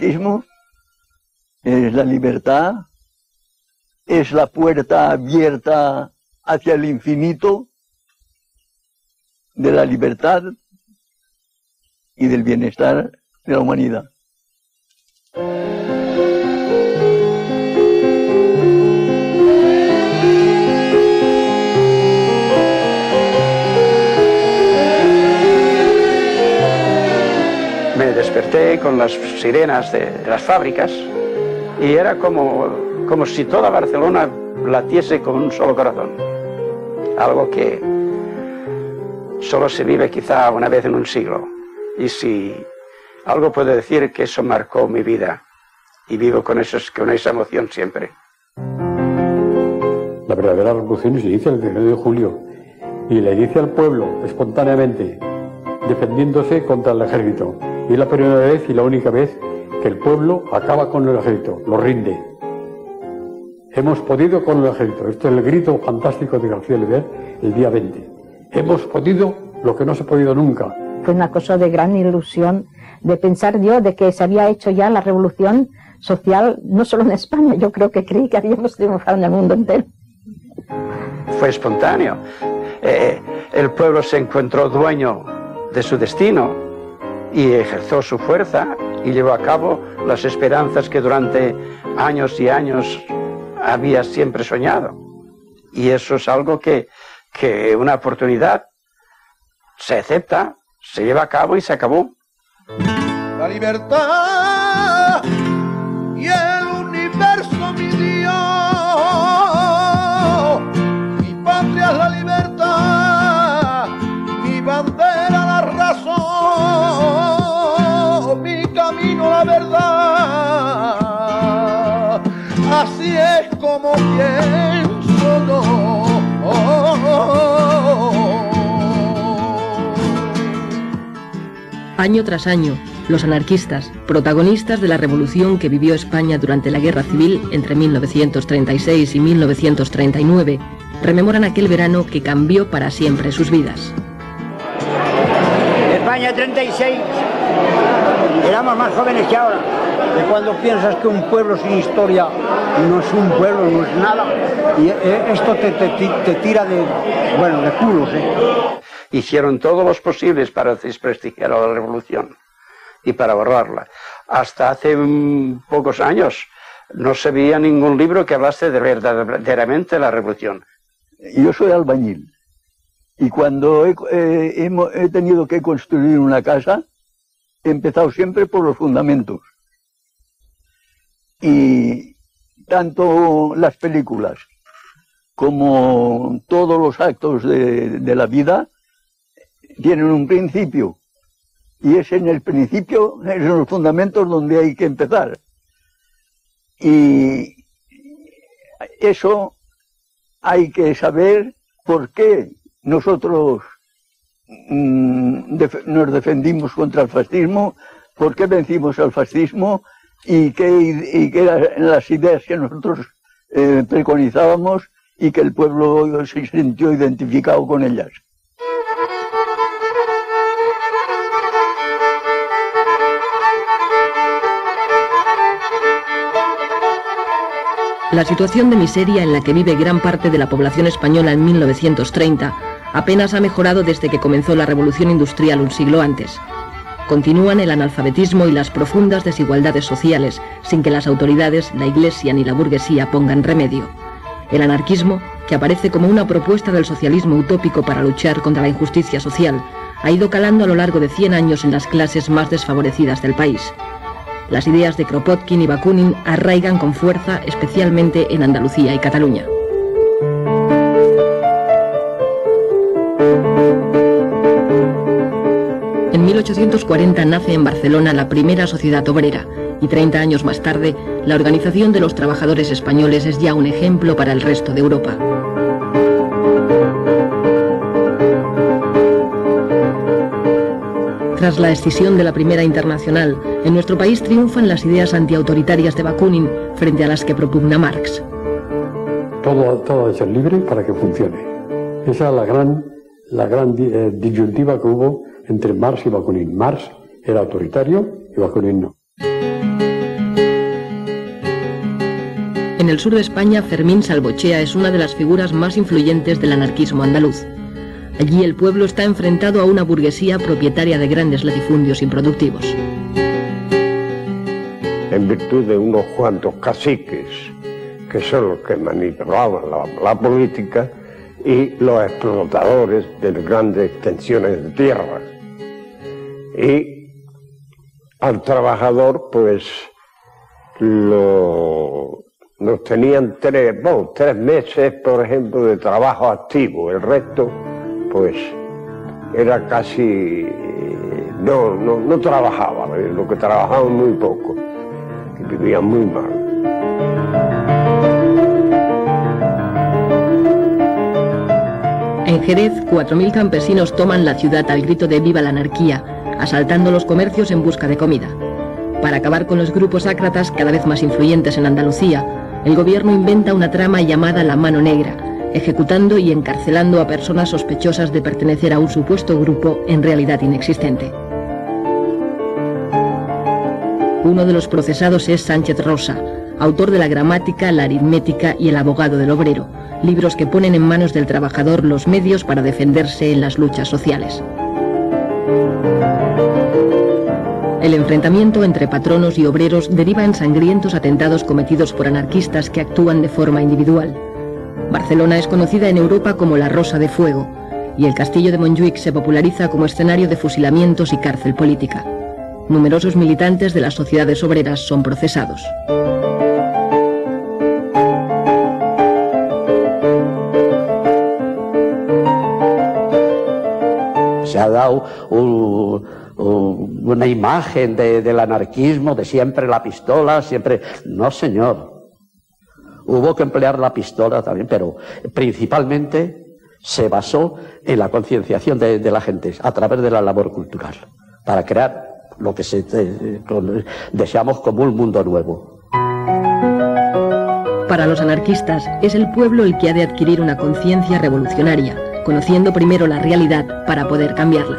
anarquismo es la libertad, es la puerta abierta hacia el infinito de la libertad y del bienestar de la humanidad. Me desperté con las sirenas de las fábricas y era como si toda Barcelona latiese con un solo corazón. Algo que solo se vive quizá una vez en un siglo. Y si algo puedo decir, que eso marcó mi vida y vivo con esa emoción siempre. La verdadera revolución se inicia el 19 de julio y la inicia el pueblo espontáneamente, defendiéndose contra el ejército. Y es la primera vez y la única vez que el pueblo acaba con el ejército, lo rinde. Hemos podido con el ejército. Esto es el grito fantástico de García Oliver el día 20. Hemos podido lo que no se ha podido nunca. Fue una cosa de gran ilusión, de pensar yo de que se había hecho ya la revolución social, no solo en España, yo creo que creí que habíamos triunfado en el mundo entero. Fue espontáneo. El pueblo se encontró dueño de su destino y ejerció su fuerza y llevó a cabo las esperanzas que durante años y años había siempre soñado. Y eso es algo que una oportunidad se acepta, se lleva a cabo y se acabó. La libertad y el universo, mi Dios, mi patria es la libertad, mi bandera la razón, mi camino la verdad, así es como pienso yo. Año tras año, los anarquistas, protagonistas de la revolución que vivió España durante la Guerra Civil entre 1936 y 1939, rememoran aquel verano que cambió para siempre sus vidas. España 36, éramos más jóvenes que ahora. De cuando piensas que un pueblo sin historia no es un pueblo, no es nada, y esto te tira de culos, Hicieron todos los posibles para desprestigiar a la revolución y para borrarla. Hasta hace pocos años no se veía ningún libro que hablase de verdaderamente la revolución. Yo soy albañil y cuando he tenido que construir una casa, he empezado siempre por los fundamentos. Y tanto las películas como todos los actos de la vida tienen un principio, y es en el principio, es en los fundamentos donde hay que empezar. Y eso hay que saber por qué nosotros nos defendimos contra el fascismo, por qué vencimos al fascismo y qué eran las ideas que nosotros preconizábamos y que el pueblo se sintió identificado con ellas. La situación de miseria en la que vive gran parte de la población española en 1930 apenas ha mejorado desde que comenzó la revolución industrial un siglo antes. Continúan el analfabetismo y las profundas desigualdades sociales, sin que las autoridades, la Iglesia ni la burguesía pongan remedio. El anarquismo, que aparece como una propuesta del socialismo utópico para luchar contra la injusticia social, ha ido calando a lo largo de 100 años en las clases más desfavorecidas del país. Las ideas de Kropotkin y Bakunin arraigan con fuerza, especialmente en Andalucía y Cataluña. En 1840 nace en Barcelona la primera sociedad obrera y 30 años más tarde la Organización de los Trabajadores Españoles es ya un ejemplo para el resto de Europa. Tras la escisión de la Primera Internacional, en nuestro país triunfan las ideas antiautoritarias de Bakunin frente a las que propugna Marx. Todo ha de ser libre para que funcione. Esa es la gran disyuntiva que hubo entre Marx y Bakunin. Marx era autoritario y Bakunin no. el sur de España, Fermín Salvochea es una de las figuras más influyentes del anarquismo andaluz. Allí el pueblo está enfrentado a una burguesía propietaria de grandes latifundios improductivos. En virtud de unos cuantos caciques, que son los que manipulaban la política, y los explotadores de grandes extensiones de tierra. Y al trabajador, pues, nos tenían 3 meses, por ejemplo, de trabajo activo. El resto, pues, era casi... no trabajaba, lo que trabajaban muy poco, que vivían muy mal. En Jerez, 4.000 campesinos toman la ciudad al grito de «Viva la anarquía», asaltando los comercios en busca de comida. Para acabar con los grupos ácratas cada vez más influyentes en Andalucía, el gobierno inventa una trama llamada la Mano Negra, ejecutando y encarcelando a personas sospechosas de pertenecer a un supuesto grupo en realidad inexistente. Uno de los procesados es Sánchez Rosa, autor de la Gramática, la Aritmética y el Abogado del Obrero, libros que ponen en manos del trabajador los medios para defenderse en las luchas sociales. El enfrentamiento entre patronos y obreros deriva en sangrientos atentados cometidos por anarquistas que actúan de forma individual. Barcelona es conocida en Europa como la Rosa de Fuego, y el castillo de Montjuïc se populariza como escenario de fusilamientos y cárcel política. Numerosos militantes de las sociedades obreras son procesados. Se ha dado una imagen del anarquismo, de siempre la pistola, siempre... No, señor. Hubo que emplear la pistola también, pero principalmente se basó en la concienciación de la gente a través de la labor cultural, para crear lo que deseamos como un mundo nuevo. Para los anarquistas, es el pueblo el que ha de adquirir una conciencia revolucionaria, conociendo primero la realidad para poder cambiarla.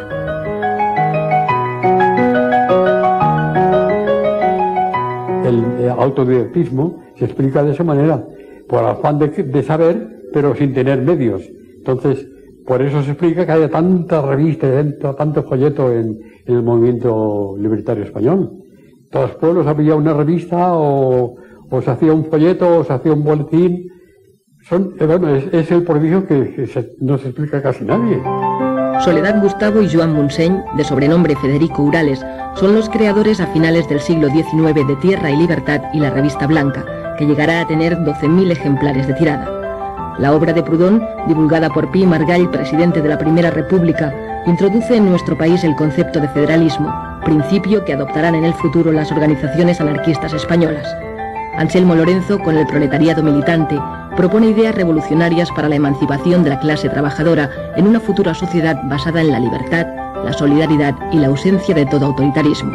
El autodidactismo se explica de esa manera, por afán de saber, pero sin tener medios. Entonces, por eso se explica que haya tantas revistas, tanto folleto en el movimiento libertario español. En todos los pueblos había una revista, o se hacía un folleto, o se hacía un boletín. Es el prodigio que no se explica casi nadie. Soledad Gustavo y Joan Montseny, de sobrenombre Federico Urales, son los creadores a finales del siglo XIX de Tierra y Libertad y la Revista Blanca, que llegará a tener 12.000 ejemplares de tirada. La obra de Proudhon, divulgada por Pi Margall, presidente de la Primera República, introduce en nuestro país el concepto de federalismo, principio que adoptarán en el futuro las organizaciones anarquistas españolas. Anselmo Lorenzo, con el proletariado militante, propone ideas revolucionarias para la emancipación de la clase trabajadora en una futura sociedad basada en la libertad, la solidaridad y la ausencia de todo autoritarismo.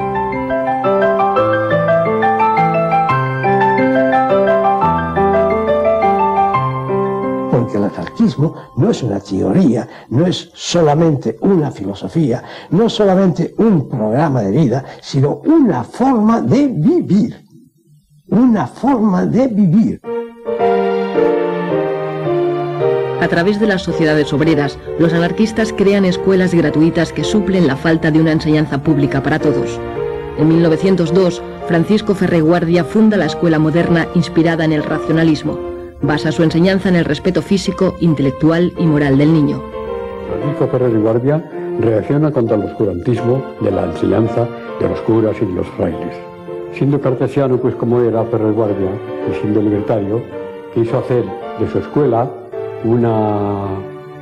Porque el anarquismo no es una teoría, no es solamente una filosofía, no es solamente un programa de vida, sino una forma de vivir. Una forma de vivir. A través de las sociedades obreras, los anarquistas crean escuelas gratuitas que suplen la falta de una enseñanza pública para todos. En 1902, Francisco Ferrer Guardia funda la escuela moderna inspirada en el racionalismo. Basa su enseñanza en el respeto físico, intelectual y moral del niño. Francisco Ferrer Guardia reacciona contra el oscurantismo de la enseñanza de los curas y de los frailes. Siendo cartesiano, pues como era Ferrer Guardia, y siendo libertario, quiso hacer de su escuela una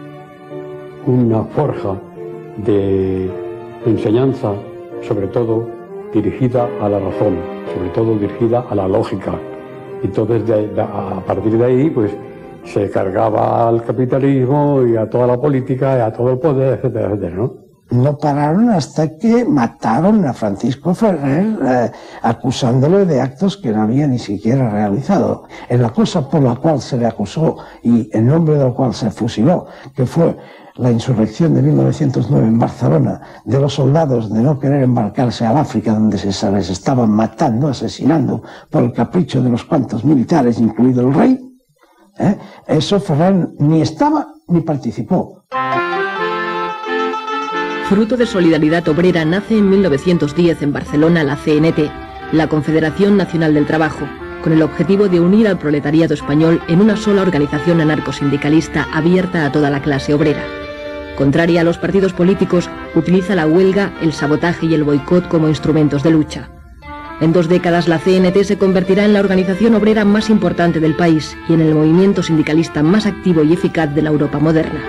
forja de enseñanza, sobre todo dirigida a la razón, sobre todo dirigida a la lógica. Entonces, a partir de ahí, pues se cargaba al capitalismo y a toda la política y a todo el poder, etcétera, etcétera, ¿no? No pararon hasta que mataron a Francisco Ferrer acusándole de actos que no había ni siquiera realizado. En la cosa por la cual se le acusó y en nombre de la cual se fusiló, que fue la insurrección de 1909 en Barcelona, de los soldados de no querer embarcarse al África, donde se les estaban matando, asesinando por el capricho de los cuantos militares, incluido el rey, eso Ferrer ni estaba ni participó. Fruto de Solidaridad Obrera nace en 1910 en Barcelona la CNT, la Confederación Nacional del Trabajo, con el objetivo de unir al proletariado español en una sola organización anarcosindicalista abierta a toda la clase obrera. Contraria a los partidos políticos, utiliza la huelga, el sabotaje y el boicot como instrumentos de lucha. En 2 décadas la CNT se convertirá en la organización obrera más importante del país y en el movimiento sindicalista más activo y eficaz de la Europa moderna.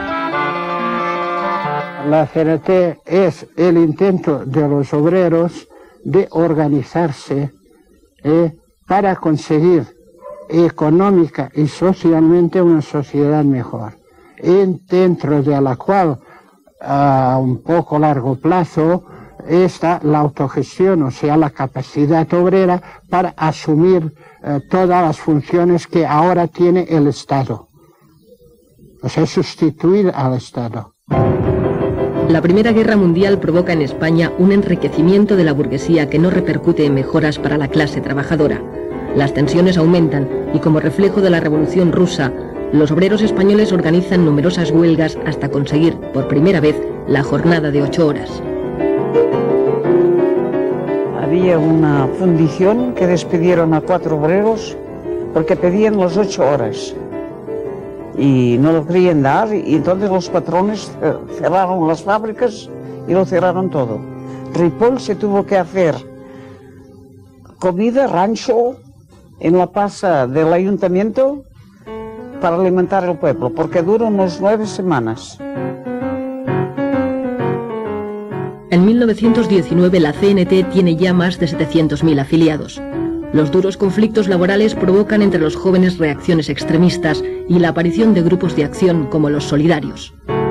La CNT es el intento de los obreros de organizarse para conseguir económica y socialmente una sociedad mejor, dentro de la cual a un poco largo plazo está la autogestión, o sea, la capacidad obrera para asumir todas las funciones que ahora tiene el Estado, o sea, sustituir al Estado. La Primera Guerra Mundial provoca en España un enriquecimiento de la burguesía que no repercute en mejoras para la clase trabajadora. Las tensiones aumentan y, como reflejo de la Revolución Rusa, los obreros españoles organizan numerosas huelgas hasta conseguir, por primera vez, la jornada de 8 horas. Había una fundición que despidieron a 4 obreros porque pedían las 8 horas. Y no lo querían dar, y entonces los patrones cerraron las fábricas y lo cerraron todo. Ripoll se tuvo que hacer comida, rancho, en la plaza del ayuntamiento para alimentar al pueblo, porque duró unas 9 semanas. En 1919 la CNT tiene ya más de 700.000 afiliados. Los duros conflictos laborales provocan entre los jóvenes reacciones extremistas y la aparición de grupos de acción como los solidarios.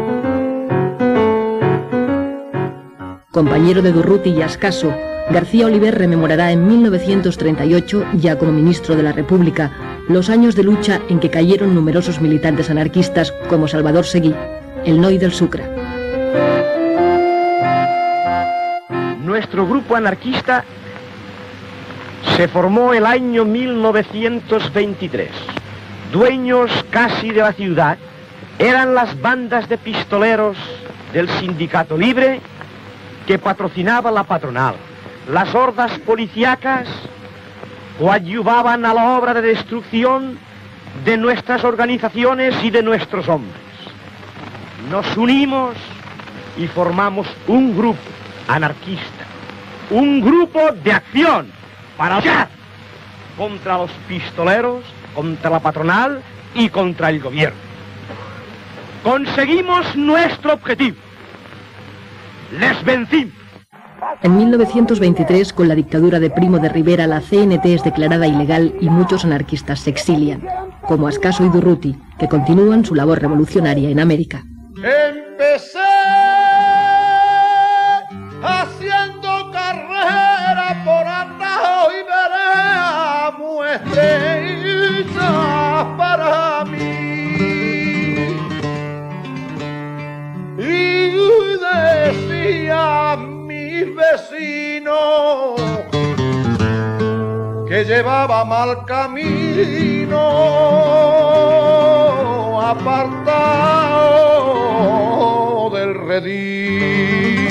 Compañero de Durruti y Ascaso, García Oliver rememorará en 1938, ya como ministro de la República, los años de lucha en que cayeron numerosos militantes anarquistas como Salvador Seguí, el Noi del Sucre. Nuestro grupo anarquista se formó el año 1923. Dueños casi de la ciudad eran las bandas de pistoleros del Sindicato Libre que patrocinaba la patronal. Las hordas policíacas coadyuvaban a la obra de destrucción de nuestras organizaciones y de nuestros hombres. Nos unimos y formamos un grupo anarquista, un grupo de acción para luchar contra los pistoleros, contra la patronal y contra el gobierno. Conseguimos nuestro objetivo. Les vencimos. En 1923, con la dictadura de Primo de Rivera, la CNT es declarada ilegal y muchos anarquistas se exilian, como Ascaso y Durruti, que continúan su labor revolucionaria en América. Empecé haciendo carrera por Atajo y veré muestras para mí. Y decía mi vecino que llevaba mal camino, apartado del redil.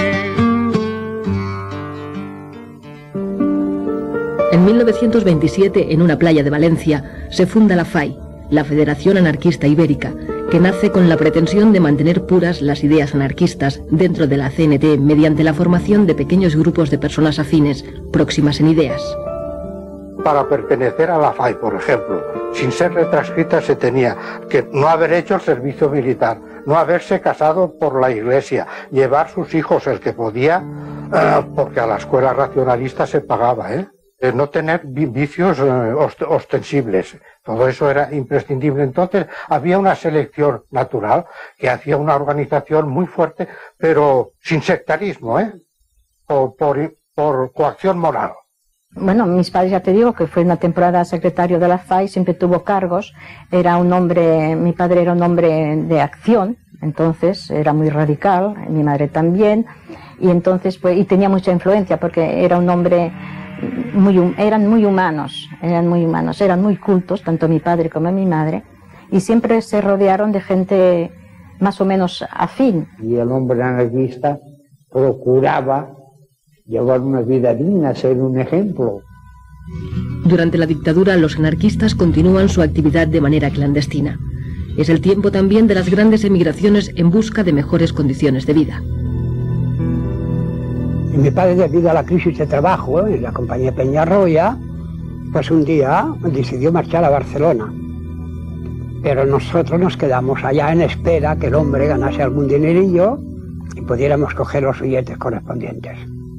En 1927, en una playa de Valencia, se funda la FAI, la Federación Anarquista Ibérica, que nace con la pretensión de mantener puras las ideas anarquistas dentro de la CNT mediante la formación de pequeños grupos de personas afines, próximas en ideas. Para pertenecer a la FAI, por ejemplo, sin ser retranscrita, se tenía que no haber hecho el servicio militar, no haberse casado por la iglesia, llevar sus hijos el que podía, porque a la escuela racionalista se pagaba, no tener vicios ostensibles. Todo eso era imprescindible. Entonces había una selección natural que hacía una organización muy fuerte, pero sin sectarismo, por coacción moral. Bueno, mis padres, ya te digo, que fue una temporada secretario de la FAI, siempre tuvo cargos, era un hombre, mi padre era un hombre de acción, entonces era muy radical, mi madre también, y entonces pues, y tenía mucha influencia porque era un hombre eran muy humanos, eran muy cultos, tanto mi padre como mi madre, y siempre se rodearon de gente más o menos afín. Y el hombre anarquista procuraba llevar una vida digna, ser un ejemplo. Durante la dictadura, los anarquistas continúan su actividad de manera clandestina. Es el tiempo también de las grandes emigraciones en busca de mejores condiciones de vida. Y mi padre, debido a la crisis de trabajo en la compañía Peñarroya, pues un día decidió marchar a Barcelona. Pero nosotros nos quedamos allá en espera que el hombre ganase algún dinerillo y pudiéramos coger los billetes correspondientes.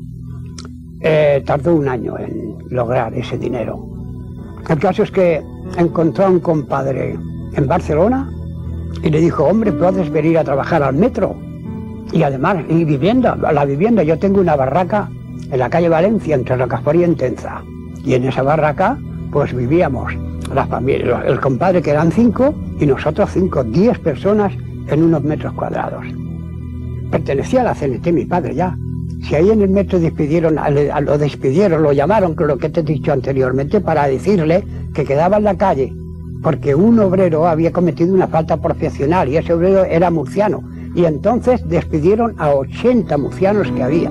Tardó un año en lograr ese dinero. El caso es que encontró a un compadre en Barcelona y le dijo, hombre, puedes venir a trabajar al metro. Y además, la vivienda, yo tengo una barraca en la calle Valencia, entre Rocafort y Entenza. Y en esa barraca, pues vivíamos la familia, el compadre que eran 5 y nosotros 10 personas en unos metros cuadrados. Pertenecía a la CNT mi padre ya. Si ahí en el metro lo llamaron, con lo que te he dicho anteriormente, para decirle que quedaba en la calle, porque un obrero había cometido una falta profesional y ese obrero era murciano. Y entonces despidieron a 80 murcianos que había.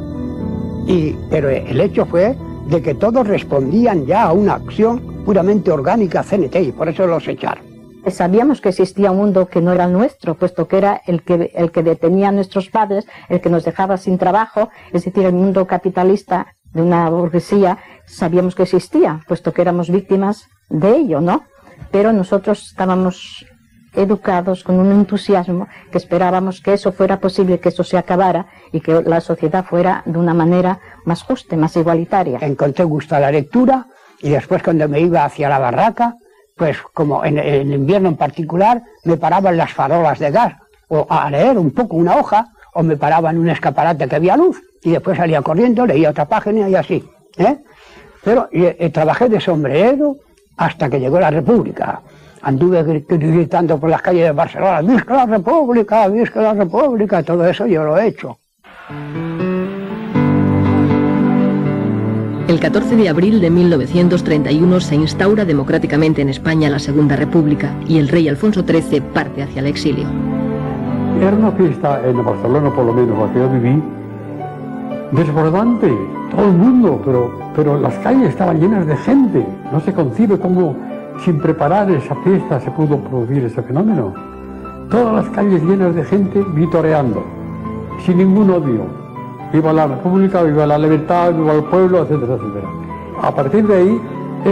Pero el hecho fue de que todos respondían ya a una acción puramente orgánica CNT y por eso los echaron. Sabíamos que existía un mundo que no era nuestro, puesto que era el que detenía a nuestros padres, el que nos dejaba sin trabajo, es decir, el mundo capitalista de una burguesía, sabíamos que existía, puesto que éramos víctimas de ello, ¿no? Pero nosotros estábamos educados con un entusiasmo que esperábamos que eso fuera posible, que eso se acabara y que la sociedad fuera de una manera más justa, más igualitaria. Encontré gusto a la lectura y después cuando me iba hacia la barraca, pues como en invierno en particular, me paraba en las farolas de gas o a leer un poco una hoja o me paraba en un escaparate que había luz y después salía corriendo, leía otra página y así. Pero trabajé de sombrerero hasta que llegó la República. Anduve gritando por las calles de Barcelona, ¡Visca la República! ¡Visca la República! Todo eso yo lo he hecho. El 14 de abril de 1931 se instaura democráticamente en España la Segunda República y el rey Alfonso XIII parte hacia el exilio. Era una fiesta en Barcelona, por lo menos la que yo viví, desbordante, todo el mundo, pero las calles estaban llenas de gente. No se concibe cómo sin preparar esa fiesta se pudo producir ese fenómeno. Todas las calles llenas de gente vitoreando, sin ningún odio. Viva la República, viva la libertad, viva el pueblo, etcétera, etcétera. A partir de ahí,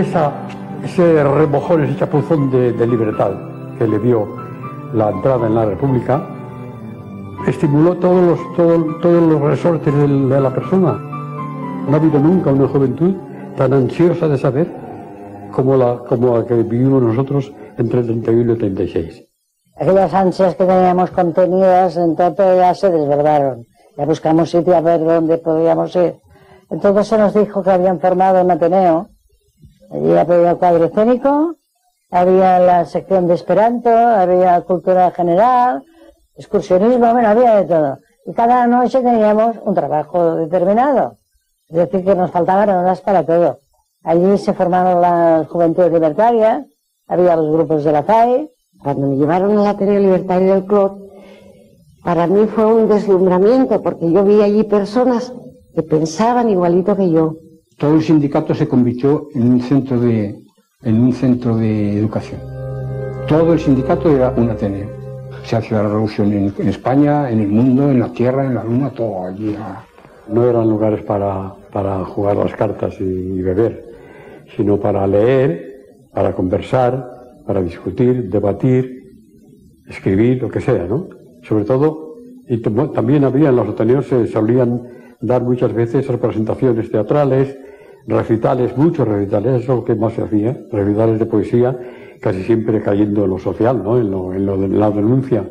ese remojón, ese chapuzón de libertad que le dio la entrada en la República, estimuló todos los resortes de la persona. No ha habido nunca una juventud tan ansiosa de saber como la que vivimos nosotros entre el 31 y el 36. Aquellas ansias que teníamos contenidas entonces ya se desbordaron. Ya buscamos sitio a ver dónde podíamos ir. Entonces se nos dijo que habían formado un Ateneo. Allí había cuadro escénico, había la sección de Esperanto, había cultura general, excursionismo, bueno, había de todo. Y cada noche teníamos un trabajo determinado. Es decir, que nos faltaban horas para todo. Allí se formaron las juventudes libertarias, había los grupos de la FAI. Cuando me llevaron al Ateneo Libertario del Clot, para mí fue un deslumbramiento, porque yo vi allí personas que pensaban igualito que yo. Todo el sindicato se convirtió en un centro de educación. Todo el sindicato era un Ateneo. Se hacía la revolución en España, en el mundo, en la tierra, en la luna, todo allí. No eran lugares para jugar las cartas y beber, sino para leer, para conversar, para discutir, debatir, escribir, lo que sea, ¿no? Sobre todo, y también había en los Ateneos, se solían dar muchas veces representaciones teatrales, recitales, muchos recitales, eso es lo que más se hacía, recitales de poesía, casi siempre cayendo en lo social, ¿no? En la denuncia.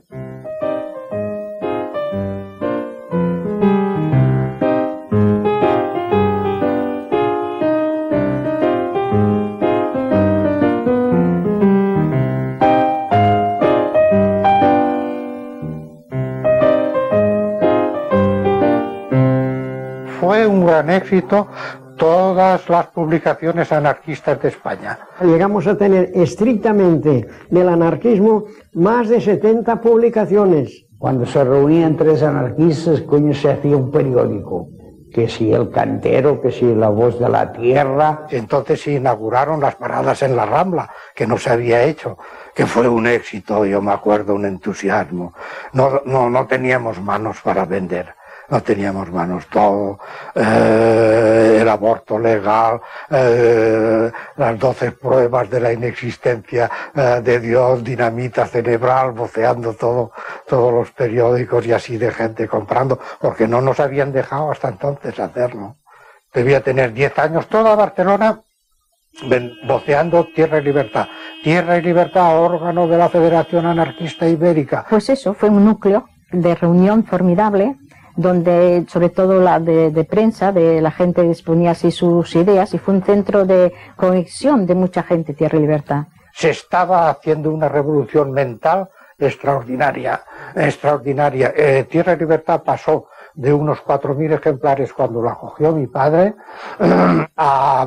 gran éxito todas las publicaciones anarquistas de España. Llegamos a tener estrictamente del anarquismo más de 70 publicaciones. Cuando se reunían 3 anarquistas, coño, se hacía un periódico. Que si El Cantero, que si La Voz de la Tierra. Entonces se inauguraron las paradas en la Rambla, que no se había hecho, que fue un éxito, yo me acuerdo, un entusiasmo. No teníamos manos para vender. No teníamos manos, todo, el aborto legal, las 12 pruebas de la inexistencia de Dios, dinamita cerebral, voceando todos los periódicos y así de gente comprando, porque no nos habían dejado hasta entonces hacerlo. Debía tener 10 años, toda Barcelona voceando Tierra y Libertad. Tierra y Libertad, órgano de la Federación Anarquista Ibérica. Pues eso, fue un núcleo de reunión formidable, donde sobre todo la de prensa, de la gente exponía así sus ideas, y fue un centro de conexión de mucha gente, Tierra y Libertad. Se estaba haciendo una revolución mental extraordinaria. Tierra y Libertad pasó de unos 4.000 ejemplares cuando la cogió mi padre a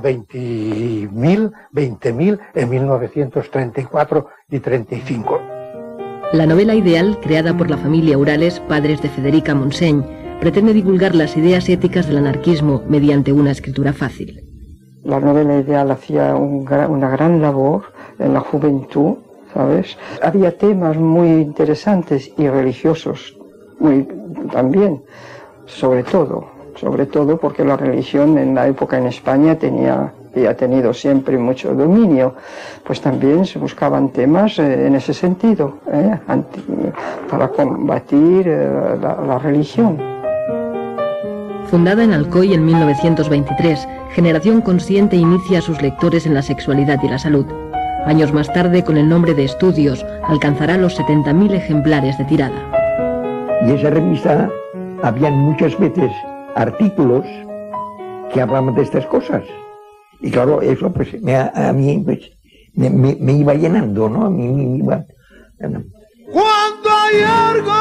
20.000 en 1934 y 35. La novela ideal, creada por la familia Urales, padres de Federica Montseny, pretende divulgar las ideas éticas del anarquismo mediante una escritura fácil. La novela ideal hacía una gran labor en la juventud, ¿sabes? Había temas muy interesantes y religiosos también, sobre todo porque la religión en la época en España y ha tenido siempre mucho dominio, pues también se buscaban temas en ese sentido, para combatir la religión. Fundada en Alcoy en 1923, Generación Consciente inicia a sus lectores en la sexualidad y la salud. Años más tarde, con el nombre de Estudios, alcanzará los 70.000 ejemplares de tirada. Y esa revista, habían muchas veces artículos que hablaban de estas cosas. Y claro, eso pues a mí pues, me iba llenando, ¿no? A mí me iba... Cuando hay algo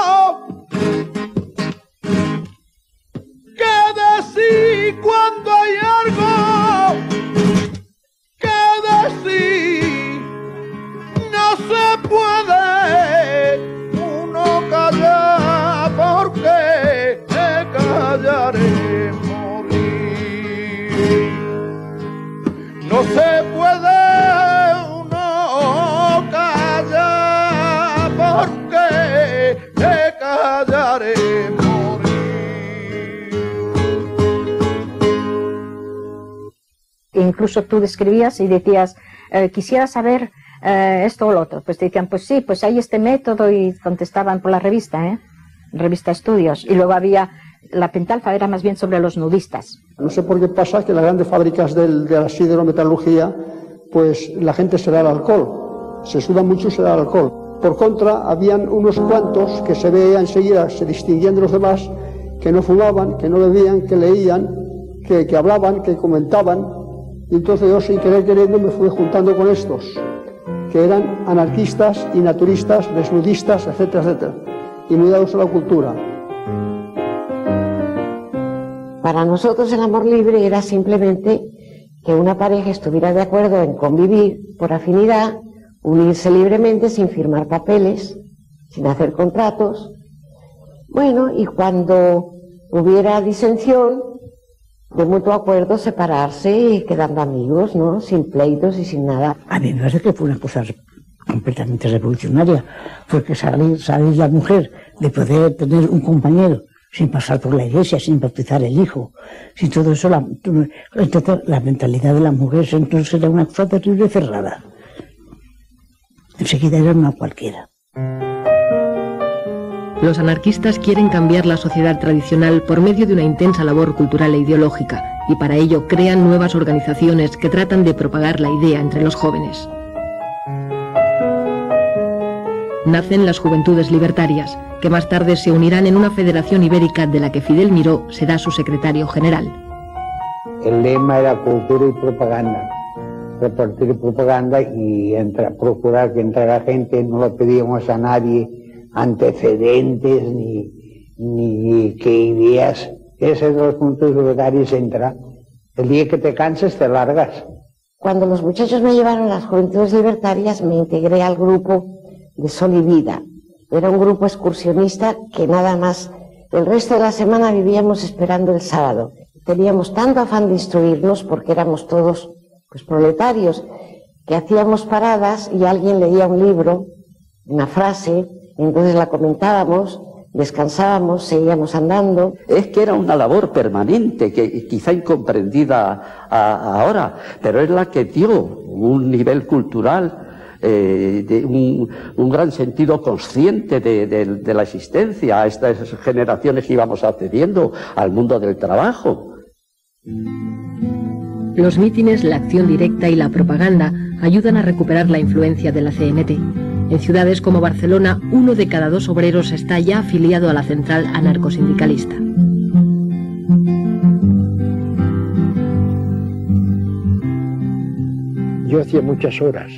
que decir, cuando hay algo que decir, no se puede uno callar, porque callaré morir. No se puede uno callar, porque callaré morir. Incluso tú describías y decías, quisiera saber esto o lo otro. Pues te decían, pues sí, pues hay este método, y contestaban por la revista, revista Estudios. Y luego había, la Pentalfa era más bien sobre los nudistas. No sé por qué pasa que las grandes fábricas de la siderometalurgia, pues la gente se da al alcohol, se suda mucho y se da al alcohol. Por contra, habían unos cuantos que se veían enseguida, se distinguían de los demás, que no fumaban, que no bebían, que leían, que hablaban, que comentaban. Y entonces yo, sin querer queriendo, me fui juntando con estos, que eran anarquistas y naturistas, desnudistas, etcétera, etcétera, y muy dados a la cultura. Para nosotros el amor libre era simplemente que una pareja estuviera de acuerdo en convivir por afinidad, unirse libremente sin firmar papeles, sin hacer contratos. Bueno, y cuando hubiera disensión, de mutuo acuerdo, separarse y quedando amigos, ¿no? Sin pleitos y sin nada. A mí me parece que fue una cosa completamente revolucionaria, porque salir la mujer de poder tener un compañero sin pasar por la iglesia, sin bautizar el hijo, sin todo eso, entonces la mentalidad de la mujer entonces era una cosa terrible y cerrada. Enseguida era una cualquiera. Los anarquistas quieren cambiar la sociedad tradicional por medio de una intensa labor cultural e ideológica, y para ello crean nuevas organizaciones que tratan de propagar la idea entre los jóvenes. Nacen las Juventudes Libertarias, que más tarde se unirán en una federación ibérica de la que Fidel Miró será su secretario general. El lema era cultura y propaganda, repartir propaganda y procurar que entrara gente. No le pedíamos a nadie antecedentes ni qué ideas Ese de los puntos libertarios entra. El día que te canses, te largas. Cuando los muchachos me llevaron a las Juventudes Libertarias, me integré al grupo de Sol y Vida. Era un grupo excursionista que nada más el resto de la semana vivíamos esperando el sábado. Teníamos tanto afán de instruirnos, porque éramos todos pues proletarios, que hacíamos paradas y alguien leía un libro, una frase, y entonces la comentábamos, descansábamos, seguíamos andando. Es que era una labor permanente, que quizá incomprendida ahora, pero es la que dio un nivel cultural, de un gran sentido consciente de la existencia a estas generaciones que íbamos accediendo al mundo del trabajo. Los mítines, la acción directa y la propaganda ayudan a recuperar la influencia de la CNT. En ciudades como Barcelona, 1 de cada 2 obreros está ya afiliado a la central anarcosindicalista. Yo hacía muchas horas.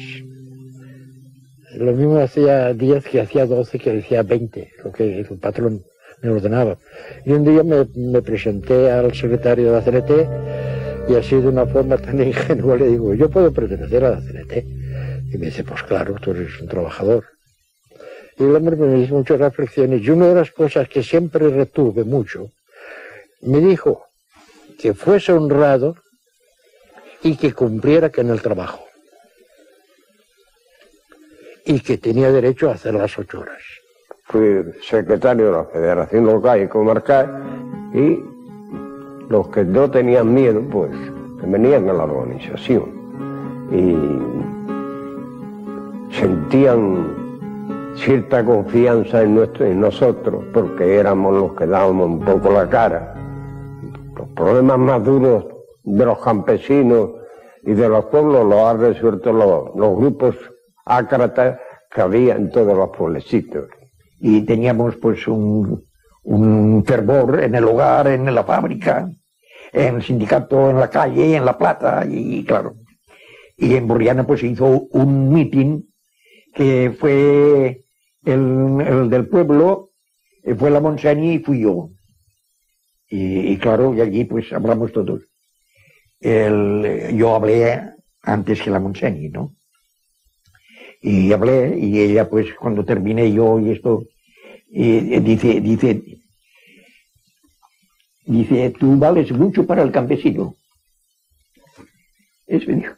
Lo mismo hacía 10 que hacía 12 que hacía 20, lo que el patrón me ordenaba. Y un día me presenté al secretario de la CNT y así de una forma tan ingenua le digo, ¿yo puedo pertenecer a la CNT? Y me dice, pues claro, tú eres un trabajador. Y el hombre me hizo muchas reflexiones y una de las cosas que siempre retuve mucho, me dijo que fuese honrado y que cumpliera con el trabajo. Y que tenía derecho a hacer las 8 horas. Fui secretario de la Federación Local y Comarcal y los que no tenían miedo, pues, se venían a la organización y sentían cierta confianza en nosotros porque éramos los que dábamos un poco la cara. Los problemas más duros de los campesinos y de los pueblos los han resuelto los grupos ácratas que había en todos los pueblecitos. Y teníamos pues un fervor en el hogar, en la fábrica, en el sindicato, en la calle, en la plaza, y claro. Y en Borriana pues se hizo un mitin que fue el del pueblo, fue la Montseny y fui yo. Y claro, y allí pues hablamos todos. Yo hablé antes que la Montseny, ¿no? Y hablé, y ella pues cuando terminé yo y esto, dice, tú vales mucho para el campesino. Eso dijo.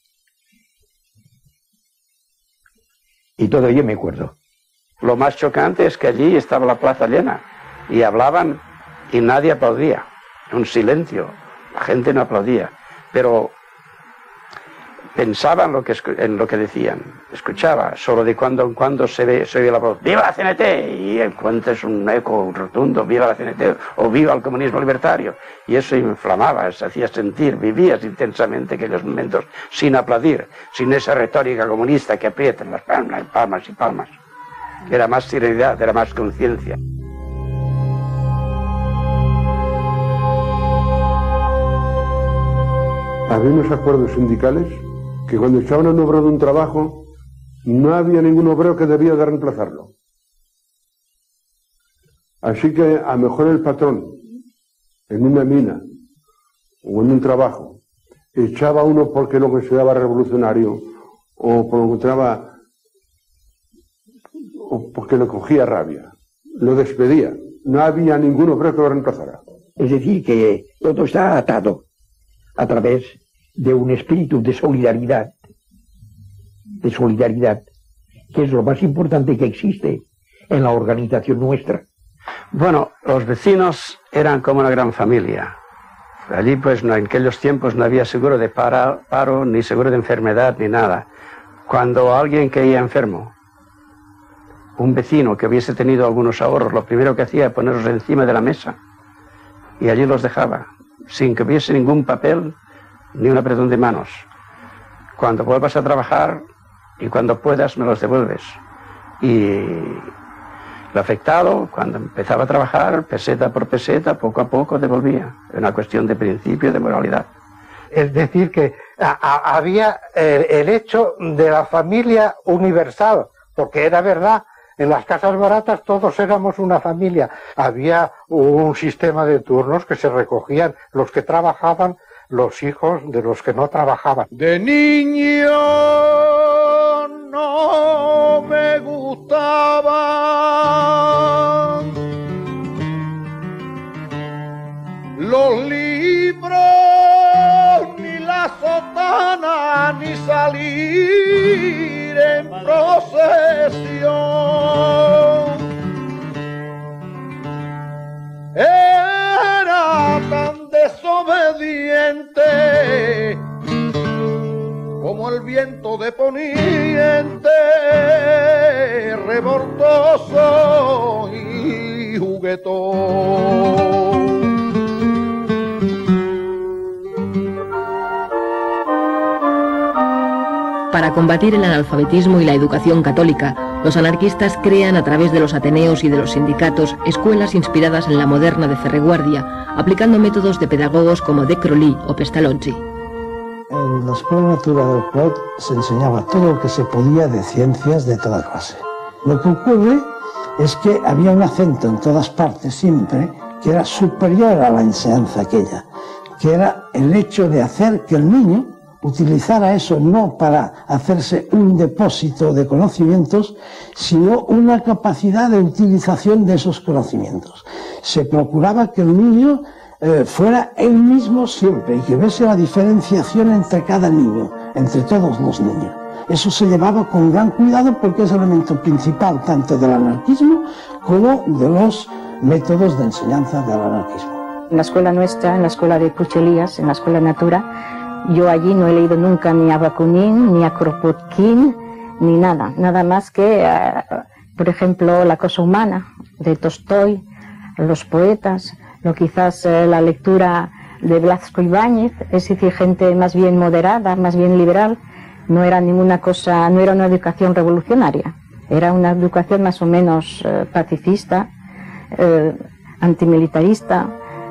Y todo yo me acuerdo. Lo más chocante es que allí estaba la plaza llena y hablaban y nadie aplaudía. Un silencio, la gente no aplaudía, pero pensaba en lo que decían, escuchaba, solo de cuando en cuando se oye la voz, ¡viva la CNT! Y encuentras un eco rotundo, ¡viva la CNT! O ¡viva el comunismo libertario! Y eso inflamaba, se hacía sentir, vivías intensamente aquellos momentos sin aplaudir, sin esa retórica comunista que aprietan las palmas y palmas y palmas. Era más serenidad, era más conciencia. Había unos acuerdos sindicales que cuando echaban a un obrero de un trabajo, no había ningún obrero que debía de reemplazarlo. Así que a lo mejor el patrón, en una mina o en un trabajo, echaba a uno porque lo consideraba revolucionario o porque le cogía rabia, lo despedía. No había ningún obrero que lo reemplazara. Es decir, que todo está atado a través de un espíritu de solidaridad, que es lo más importante que existe en la organización nuestra. Bueno, los vecinos eran como una gran familia. Allí, pues, en aquellos tiempos no había seguro de paro, ni seguro de enfermedad, ni nada. Cuando alguien caía enfermo, un vecino que hubiese tenido algunos ahorros, lo primero que hacía era ponerlos encima de la mesa y allí los dejaba, sin que hubiese ningún papel ni un apretón de manos. Cuando vuelvas a trabajar y cuando puedas me los devuelves. Y el afectado, cuando empezaba a trabajar, peseta por peseta, poco a poco devolvía. Era una cuestión de principio, de moralidad. Es decir, que había el hecho de la familia universal, porque era verdad, En las casas baratas todos éramos una familia. Había un sistema de turnos que se recogían los que trabajaban, los hijos de los que no trabajaban. De niño no me gustaban los libros, ni la sotana, ni salir en procesión. Era tan desobediente como el viento de poniente, revoltoso y juguetón. Para combatir el analfabetismo y la educación católica, los anarquistas crean a través de los ateneos y de los sindicatos escuelas inspiradas en la moderna de Ferreguardia, aplicando métodos de pedagogos como De Crolí o Pestalozzi. En la Escuela Natura del Clot se enseñaba todo lo que se podía de ciencias de toda clase. Lo que ocurre es que había un acento en todas partes siempre que era superior a la enseñanza aquella, que era el hecho de hacer que el niño utilizara eso no para hacerse un depósito de conocimientos, sino una capacidad de utilización de esos conocimientos. Se procuraba que el niño fuera él mismo siempre y que viese la diferenciación entre cada niño, entre todos los niños. Eso se llevaba con gran cuidado porque es el elemento principal tanto del anarquismo como de los métodos de enseñanza del anarquismo. En la escuela nuestra, en la escuela de Puchelías, en la escuela Natura, yo allí no he leído nunca ni a Bakunin, ni a Kropotkin, ni nada. Nada más que, por ejemplo, La cosa humana, de Tolstoy, los poetas, o quizás la lectura de Blasco Ibáñez, es decir, gente más bien moderada, más bien liberal. No era ninguna cosa, no era una educación revolucionaria, era una educación más o menos pacifista, antimilitarista,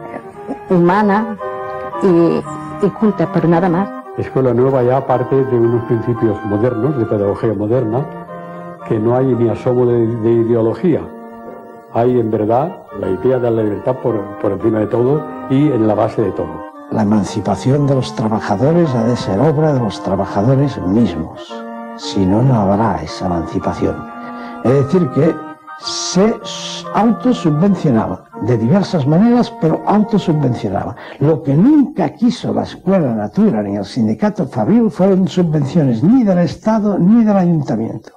humana y culta, pero nada más. Escuela Nueva ya parte de unos principios modernos, de pedagogía moderna, que no hay ni asomo de ideología. Hay en verdad la idea de la libertad por encima de todo y en la base de todo. La emancipación de los trabajadores ha de ser obra de los trabajadores mismos. Si no, no habrá esa emancipación. Es decir, que se autosubvencionaba de diversas maneras, pero autosubvencionaba. Lo que nunca quiso la Escuela Natura ni el sindicato Fabril fueron subvenciones ni del Estado ni del Ayuntamiento.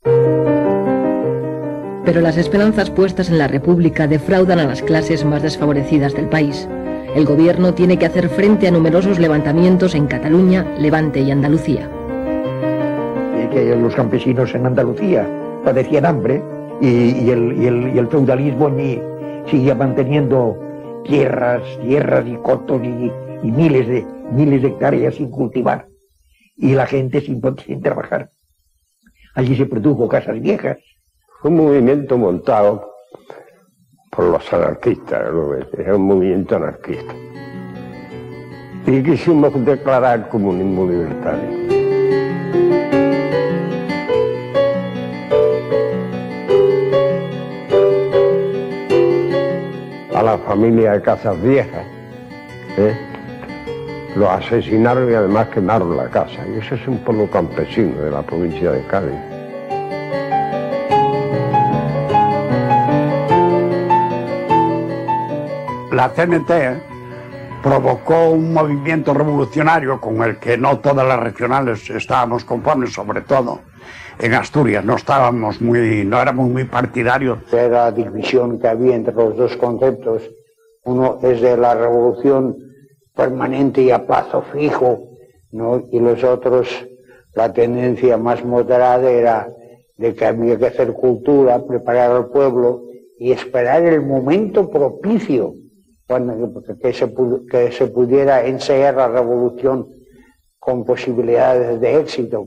Pero las esperanzas puestas en la República defraudan a las clases más desfavorecidas del país. El gobierno tiene que hacer frente a numerosos levantamientos en Cataluña, Levante y Andalucía. Que los campesinos en Andalucía padecían hambre y el feudalismo seguía manteniendo tierras y cotos y miles de hectáreas sin cultivar y la gente sin trabajar. Allí se produjo Casas Viejas. Fue un movimiento montado por los anarquistas, era un movimiento anarquista. Y quisimos declarar comunismo libertario. A la familia de Casas Viejas, los asesinaron y además quemaron la casa. Y ese es un pueblo campesino de la provincia de Cádiz. La CNT provocó un movimiento revolucionario con el que no todas las regionales estábamos conformes, sobre todo en Asturias no éramos muy partidarios. Era la división que había entre los dos conceptos. Uno es de la revolución permanente y a plazo fijo, ¿no? Y los otros, la tendencia más moderada era de que había que hacer cultura, preparar al pueblo y esperar el momento propicio que se pudiera ensayar la revolución con posibilidades de éxito.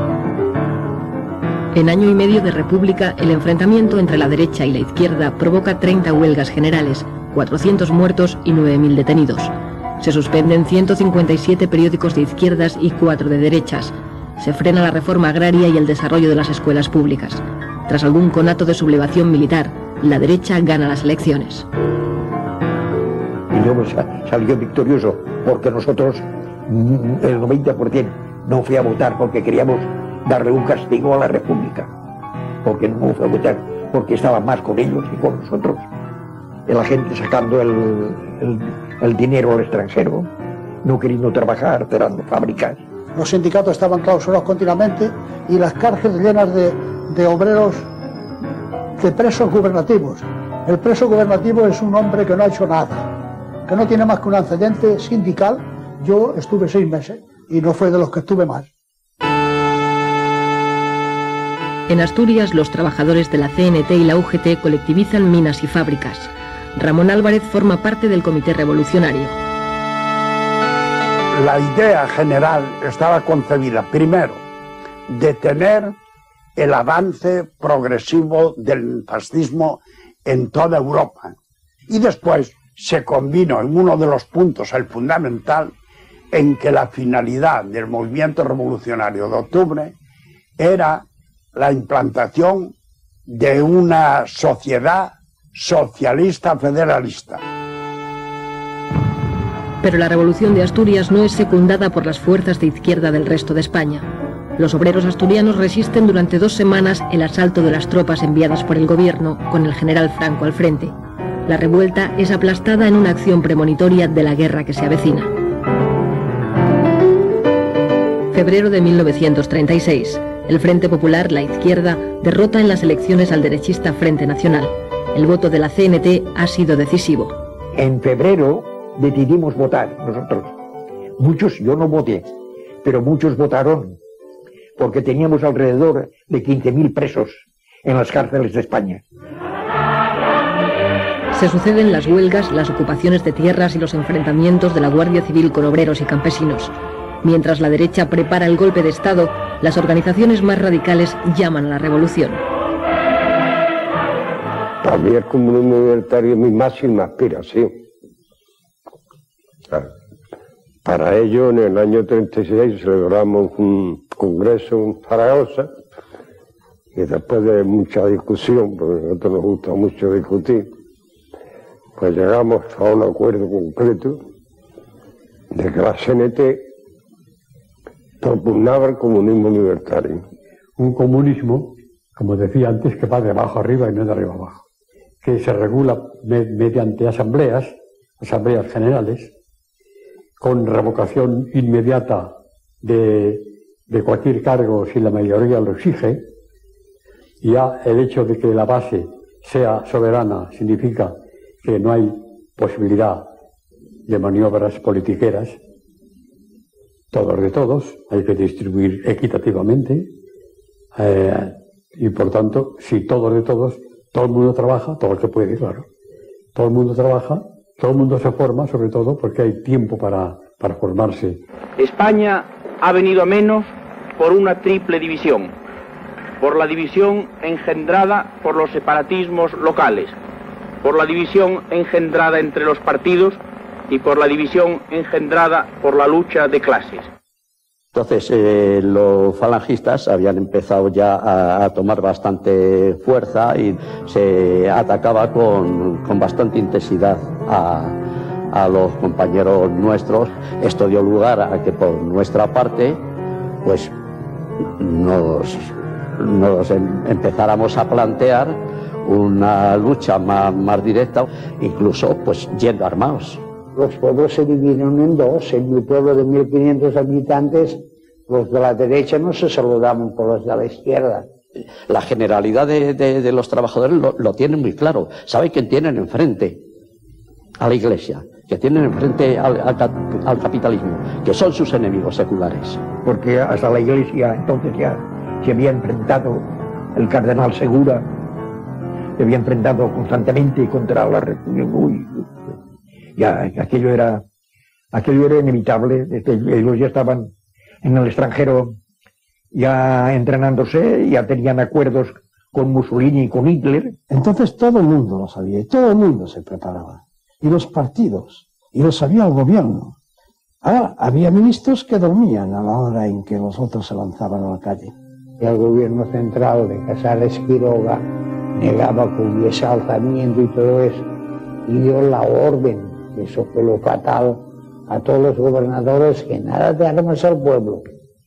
En año y medio de república, el enfrentamiento entre la derecha y la izquierda provoca 30 huelgas generales, 400 muertos y 9.000 detenidos. Se suspenden 157 periódicos de izquierdas y 4 de derechas. Se frena la reforma agraria y el desarrollo de las escuelas públicas. Tras algún conato de sublevación militar, la derecha gana las elecciones. Y luego salió victorioso porque nosotros, el 90%, no fui a votar porque queríamos darle un castigo a la República. Porque no fue a votar, porque estaba más con ellos que con nosotros. La gente sacando el dinero al extranjero, no queriendo trabajar, cerrando fábricas. Los sindicatos estaban clausurados continuamente y las cárceles llenas de obreros, de presos gubernativos. El preso gubernativo es un hombre que no ha hecho nada, que no tiene más que un antecedente sindical. Yo estuve 6 meses y no fue de los que estuve más. En Asturias, los trabajadores de la CNT y la UGT colectivizan minas y fábricas. Ramón Álvarez forma parte del Comité Revolucionario. La idea general estaba concebida, primero, detener el avance progresivo del fascismo en toda Europa. Y después se combinó en uno de los puntos, el fundamental, en que la finalidad del movimiento revolucionario de octubre era la implantación de una sociedad socialista federalista. Pero la revolución de Asturias no es secundada por las fuerzas de izquierda del resto de España. Los obreros asturianos resisten durante 2 semanas el asalto de las tropas enviadas por el gobierno, con el general Franco al frente. La revuelta es aplastada en una acción premonitoria de la guerra que se avecina. Febrero de 1936. El Frente Popular, la izquierda, derrota en las elecciones al derechista Frente Nacional. El voto de la CNT ha sido decisivo. En febrero decidimos votar nosotros. Muchos, yo no voté, pero muchos votaron, porque teníamos alrededor de 15.000 presos en las cárceles de España. Se suceden las huelgas, las ocupaciones de tierras y los enfrentamientos de la Guardia Civil con obreros y campesinos. Mientras la derecha prepara el golpe de Estado, las organizaciones más radicales llaman a la revolución. Para mí el comunismo libertario es mi máxima aspiración. Para ello, en el año 36 celebramos un congreso en Zaragoza y después de mucha discusión, porque a nosotros nos gusta mucho discutir, pues llegamos a un acuerdo concreto de que la CNT propugnaba el comunismo libertario. Un comunismo, como decía antes, que va de abajo arriba y no de arriba abajo, que se regula mediante asambleas generales, con revocación inmediata de cualquier cargo si la mayoría lo exige. Y ya el hecho de que la base sea soberana significa que no hay posibilidad de maniobras politiqueras. Todos de todos, hay que distribuir equitativamente y por tanto, si todos de todos, todo el mundo trabaja, todo el que puede, claro. Todo el mundo trabaja, todo el mundo se forma, sobre todo porque hay tiempo para formarse. España ha venido a menos por una triple división. Por la división engendrada por los separatismos locales, por la división engendrada entre los partidos y por la división engendrada por la lucha de clases. Entonces los falangistas habían empezado ya a tomar bastante fuerza y se atacaba con bastante intensidad a los compañeros nuestros. Esto dio lugar a que por nuestra parte pues nos empezáramos a plantear una lucha más directa, incluso pues yendo armados. Los pueblos se dividieron en dos. En mi pueblo de 1.500 habitantes, los de la derecha no se saludaban por los de la izquierda. La generalidad de los trabajadores lo tienen muy claro. Saben quién tienen enfrente a la Iglesia, que tienen enfrente al capitalismo, que son sus enemigos seculares. Porque hasta la Iglesia entonces ya se había enfrentado el cardenal Segura, se había enfrentado constantemente contra la República. Ya aquello era inevitable. Ellos ya estaban en el extranjero ya entrenándose, ya tenían acuerdos con Mussolini y con Hitler. Entonces todo el mundo lo sabía y todo el mundo se preparaba. Y los partidos, y lo sabía el gobierno. Ahora, había ministros que dormían a la hora en que los otros se lanzaban a la calle. el gobierno central de Casares Quiroga negaba que hubiese alzamiento y todo eso, y dio la orden, eso fue lo fatal, a todos los gobernadores, que nada de armas al pueblo.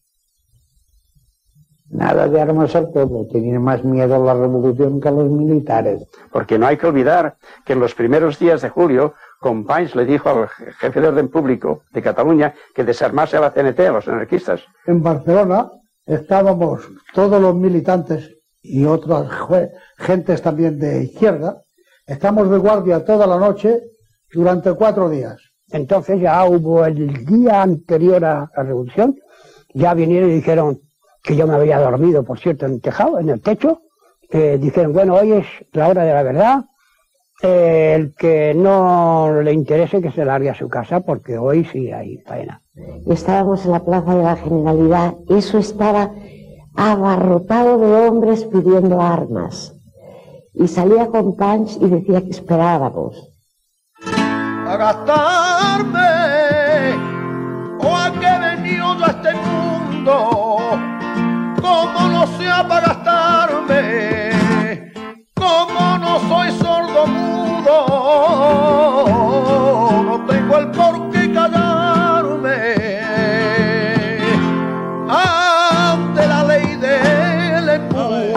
Nada de armas al pueblo, tenían más miedo a la revolución que a los militares. Porque no hay que olvidar que en los primeros días de julio, Companys le dijo al jefe de orden público de Cataluña que desarmase a la CNT, a los anarquistas. En Barcelona estábamos todos los militantes y otras gentes también de izquierda, estamos de guardia toda la noche durante 4 días. Entonces ya hubo el día anterior a la revolución, ya vinieron y dijeron que yo me había dormido, por cierto, en el tejado, en el techo. Dijeron, bueno, hoy es la hora de la verdad, el que no le interese que se largue a su casa, porque hoy sí hay faena. Estábamos en la Plaza de la Generalidad, eso estaba abarrotado de hombres pidiendo armas. Y salía Companys y decía que esperábamos. A gastarme, o a que he venido yo a este mundo, como no sea para gastarme, como no soy sordo mudo, no tengo el por qué callarme ante la ley del embudo.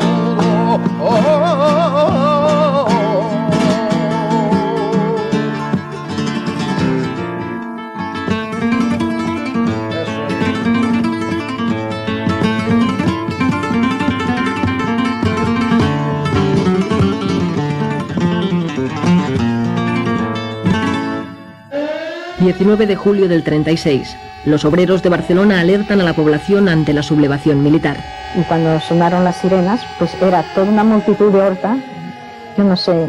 El 19 de julio del 36, los obreros de Barcelona alertan a la población ante la sublevación militar. Y cuando sonaron las sirenas, pues era toda una multitud de Horta, yo no sé,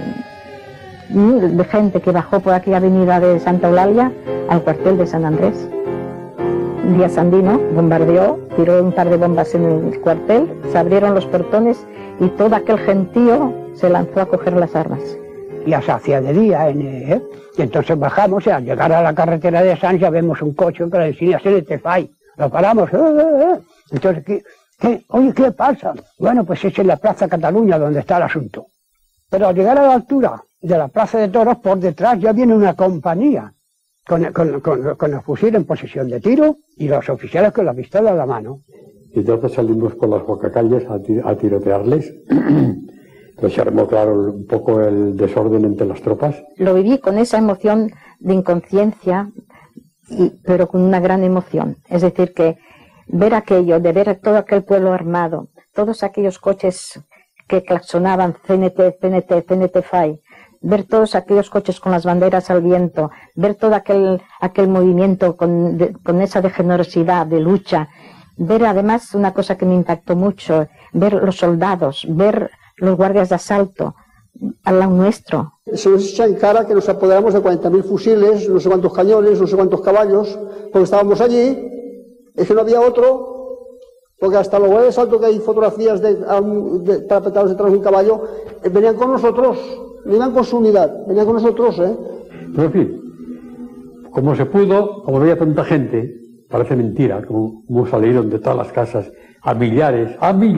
mil de gente que bajó por aquella avenida de Santa Eulalia al cuartel de San Andrés. Díaz Sandino bombardeó, tiró un par de bombas en el cuartel, se abrieron los portones y todo aquel gentío se lanzó a coger las armas. Ya se hacía de día, y entonces bajamos y al llegar a la carretera de Sants ya vemos un coche que le decía CNT-FAI. Lo paramos. Entonces, oye, ¿qué pasa? Bueno, pues es en la Plaza Cataluña donde está el asunto. Pero al llegar a la altura de la Plaza de Toros, por detrás ya viene una compañía con el fusil en posición de tiro y los oficiales con la pistola en la mano. Y entonces salimos por las bocacalles a tirotearles. Pues se armó, claro, un poco el desorden entre las tropas. Lo viví con esa emoción de inconsciencia, pero con una gran emoción. Es decir, que ver aquello, de ver todo aquel pueblo armado, todos aquellos coches que claxonaban CNT, CNT, CNT-FAI, ver todos aquellos coches con las banderas al viento, ver todo aquel movimiento con esa de generosidad, de lucha, ver además una cosa que me impactó mucho, ver los soldados, ver los guardias de asalto al lado nuestro. Se nos echa en cara que nos apoderamos de 40.000 fusiles, no sé cuántos cañones, no sé cuántos caballos, porque estábamos allí, es que no había otro, porque hasta los guardias de asalto, que hay fotografías parapetados detrás de un caballo, venían con nosotros, no iban con su unidad, venían con nosotros, Pero en fin, como se pudo, como había tanta gente, parece mentira, como salieron de todas las casas, a millares,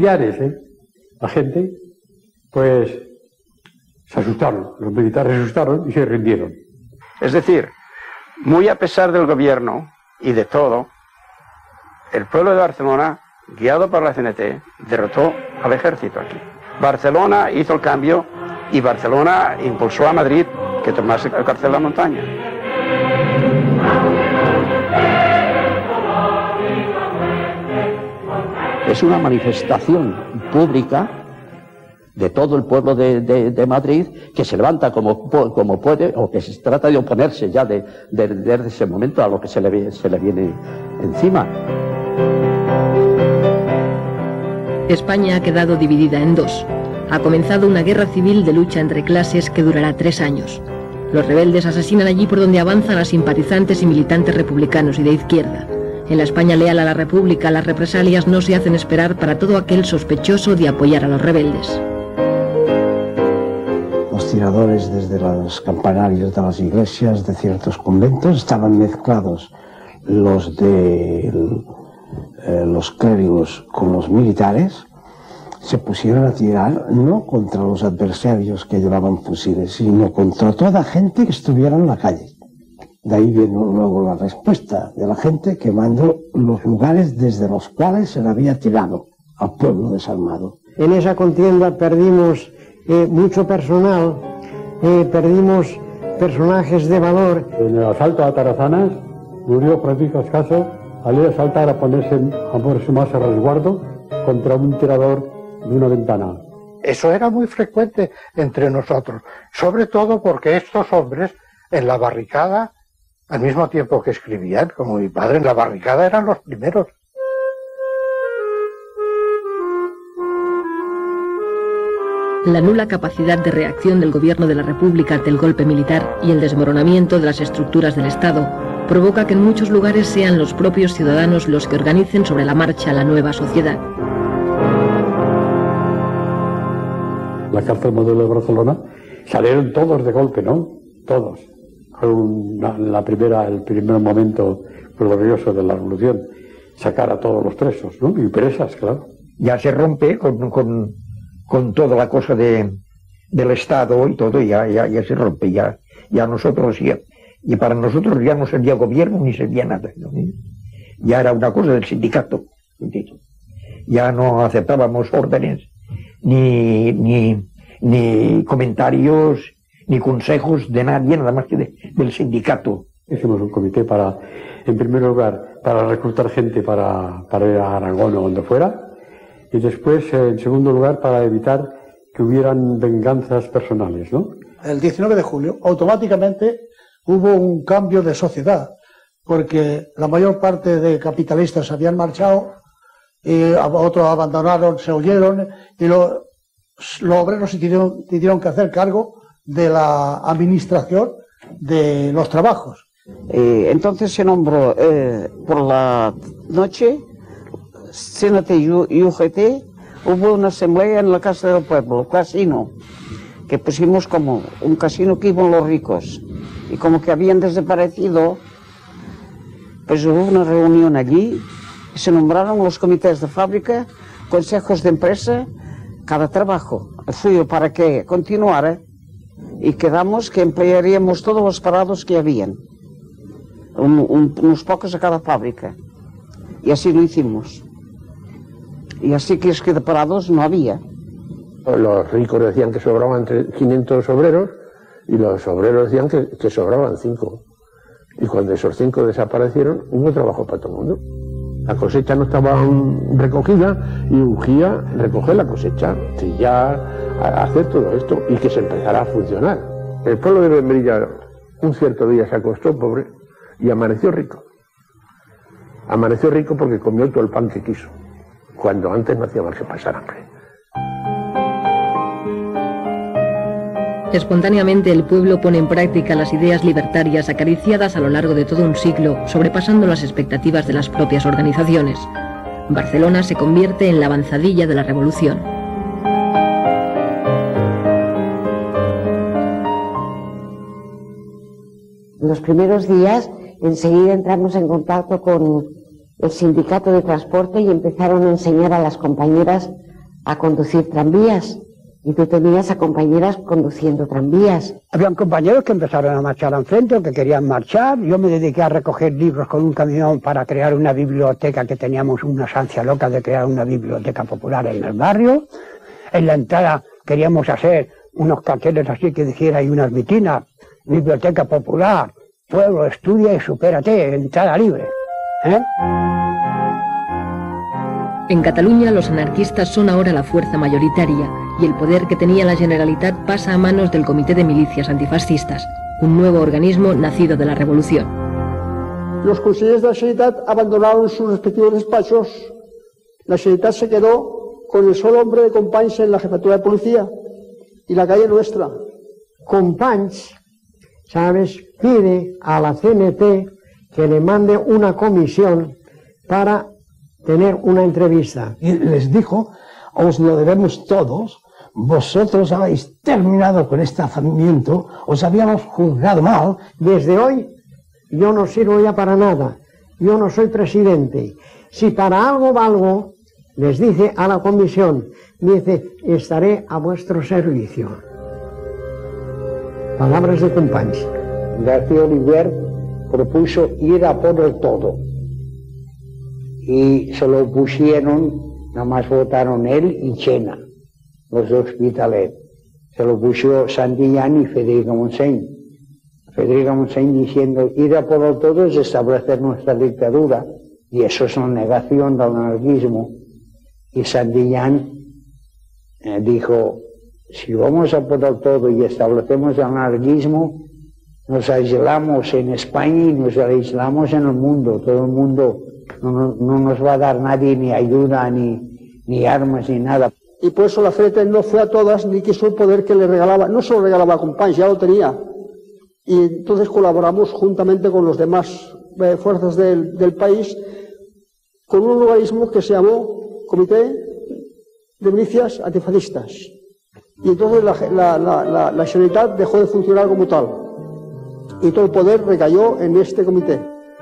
la gente, pues se asustaron, los militares se asustaron y se rindieron. Es decir, muy a pesar del gobierno y de todo, el pueblo de Barcelona, guiado por la CNT, derrotó al ejército aquí. Barcelona hizo el cambio y Barcelona impulsó a Madrid que tomase el cárcel de la montaña. Es una manifestación pública de todo el pueblo de Madrid, que se levanta como puede, o que se trata de oponerse ya desde ese momento a lo que se le viene encima. España ha quedado dividida en dos. Ha comenzado una guerra civil de lucha entre clases que durará 3 años. Los rebeldes asesinan allí por donde avanzan a simpatizantes y militantes republicanos y de izquierda. En la España leal a la República, las represalias no se hacen esperar para todo aquel sospechoso de apoyar a los rebeldes. Los tiradores desde los campanarios de las iglesias de ciertos conventos estaban mezclados, los de los clérigos con los militares, se pusieron a tirar no contra los adversarios que llevaban fusiles, sino contra toda gente que estuviera en la calle. De ahí viene luego la respuesta de la gente quemando los lugares desde los cuales se le había tirado al pueblo desarmado. En esa contienda perdimos mucho personal, perdimos personajes de valor. En el asalto a Tarazanas murió Francisco Escaso al ir a saltar a ponerse más a resguardo contra un tirador de una ventana. Eso era muy frecuente entre nosotros, sobre todo porque estos hombres en la barricada, al mismo tiempo que escribían, como mi padre, en la barricada eran los primeros. La nula capacidad de reacción del gobierno de la República ante el golpe militar y el desmoronamiento de las estructuras del Estado provoca que en muchos lugares sean los propios ciudadanos los que organicen sobre la marcha la nueva sociedad. La cárcel modelo de Barcelona salieron todos de golpe, ¿no? Todos. Fue el primer momento glorioso de la revolución, sacar a todos los presos, ¿no? Y presas, claro. Ya se rompe con toda la cosa del Estado y todo, ya se rompe, ya nosotros, y para nosotros ya no servía gobierno ni servía nada, ¿no? Ya era una cosa del sindicato, ya no aceptábamos órdenes, ni comentarios, ni consejos de nadie, nada más que del sindicato. Hicimos un comité para, en primer lugar, para reclutar gente para ir a Aragón o donde fuera, y después, en segundo lugar, para evitar que hubieran venganzas personales, ¿no? El 19 de julio, automáticamente hubo un cambio de sociedad, porque la mayor parte de capitalistas habían marchado, y otros abandonaron, se huyeron, y los obreros se tuvieron que hacer cargo de la administración de los trabajos. Entonces se nombró por la noche CNT y UGT, hubo una asamblea en la Casa del Pueblo, casino, que pusimos como un casino que iban los ricos, y como que habían desaparecido, pues hubo una reunión allí, y se nombraron los comités de fábrica, consejos de empresa, cada trabajo, el suyo para que continuara, y quedamos que emplearíamos todos los parados que habían, unos pocos a cada fábrica, y así lo hicimos. Y así que es que de parados no había. Los ricos decían que sobraban 500 obreros y los obreros decían que sobraban 5. Y cuando esos 5 desaparecieron, hubo trabajo para todo el mundo. La cosecha no estaba recogida y urgía recoger la cosecha, trillar, hacer todo esto y que se empezara a funcionar. El pueblo de Membrilla un cierto día se acostó pobre y amaneció rico. Amaneció rico porque comió todo el pan que quiso, cuando antes no hacía más que pasar hambre. Espontáneamente el pueblo pone en práctica las ideas libertarias acariciadas a lo largo de todo un siglo, sobrepasando las expectativas de las propias organizaciones. Barcelona se convierte en la avanzadilla de la revolución. En los primeros días, enseguida entramos en contacto con el sindicato de transporte y empezaron a enseñar a las compañeras a conducir tranvías. Y tú tenías a compañeras conduciendo tranvías. Habían compañeros que empezaron a marchar al frente o que querían marchar. Yo me dediqué a recoger libros con un camión para crear una biblioteca, que teníamos una ansia loca de crear una biblioteca popular en el barrio. En la entrada queríamos hacer unos carteles así que dijera, y unas vitinas: biblioteca popular, pueblo, estudia y supérate, entrada libre. En Cataluña los anarquistas son ahora la fuerza mayoritaria y el poder que tenía la Generalitat pasa a manos del Comité de Milicias Antifascistas, un nuevo organismo nacido de la revolución. Los consejeros de la Generalitat abandonaron sus respectivos despachos. La Generalitat se quedó con el solo hombre de Companys en la jefatura de policía y la calle nuestra. Companys, ¿sabes?, pide a la CNT que le mande una comisión para tener una entrevista. Y les dijo: os lo debemos todos, vosotros habéis terminado con este hacimiento, os habíamos juzgado mal. Desde hoy yo no sirvo ya para nada, yo no soy presidente. Si para algo valgo, les dice a la comisión, dice, estaré a vuestro servicio. Palabras de Companys. García Oliver propuso ir a por el todo y se lo opusieron, nada más votaron él y Chena, los de Hospitalet. Se lo puso Santillán y Federico Montseny. Federico Montseny diciendo, ir a por el todo es establecer nuestra dictadura, y eso es una negación del anarquismo. Y Santillán dijo, si vamos a por el todo y establecemos el anarquismo, nos aislamos en España y nos aislamos en el mundo. Todo el mundo no nos va a dar nadie ni ayuda, ni armas, ni nada. Y por eso la Frente no fue a todas ni quiso el poder que le regalaba, no solo regalaba a Companys, ya lo tenía. Y entonces colaboramos juntamente con los demás fuerzas del país con un organismo que se llamó Comité de Milicias Antifascistas. Y entonces la Generalitat dejó de funcionar como tal. Y todo el poder recayó en este comité.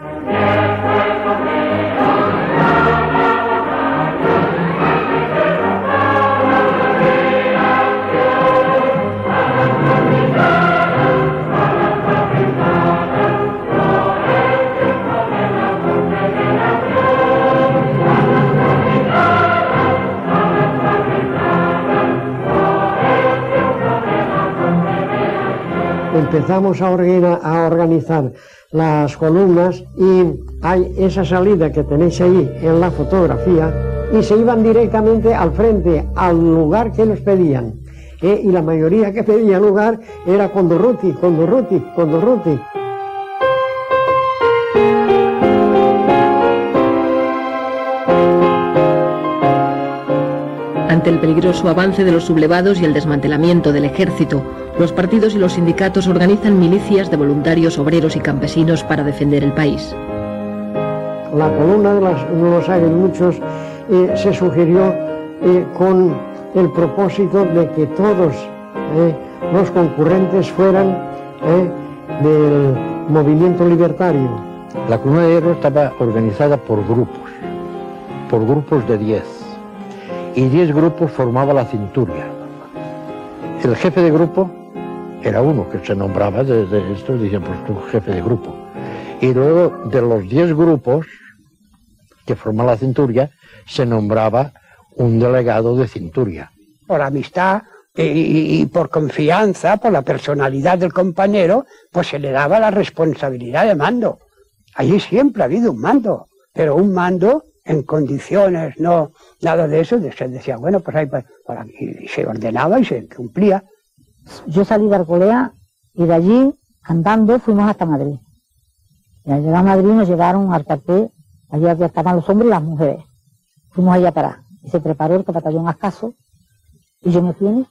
Empezamos a organizar las columnas y hay esa salida que tenéis ahí en la fotografía y se iban directamente al frente, al lugar que nos pedían. Y la mayoría que pedía lugar era Condorruti, Condorruti, Condorruti. Ante el peligroso avance de los sublevados y el desmantelamiento del ejército, los partidos y los sindicatos organizan milicias de voluntarios obreros y campesinos para defender el país. La columna de los aguiluchos se sugirió con el propósito de que todos los concurrentes fueran del movimiento libertario. La columna de hierro estaba organizada por grupos de 10. Y 10 grupos formaba la cinturia. El jefe de grupo era uno que se nombraba desde esto, decían, pues tú jefe de grupo. Y luego de los 10 grupos que forman la cinturia, se nombraba un delegado de cinturia. Por amistad y por confianza, por la personalidad del compañero, pues se le daba la responsabilidad de mando. Allí siempre ha habido un mando, pero un mando en condiciones, no nada de eso, se decía, bueno, pues ahí y se ordenaba y se cumplía. Yo salí de Arcolea y de allí, andando, fuimos hasta Madrid. Y al llegar a Madrid nos llevaron al cuartel, allí estaban los hombres y las mujeres. Fuimos allá para parar. Y se preparó el batallón Ascaso, y yo me fui.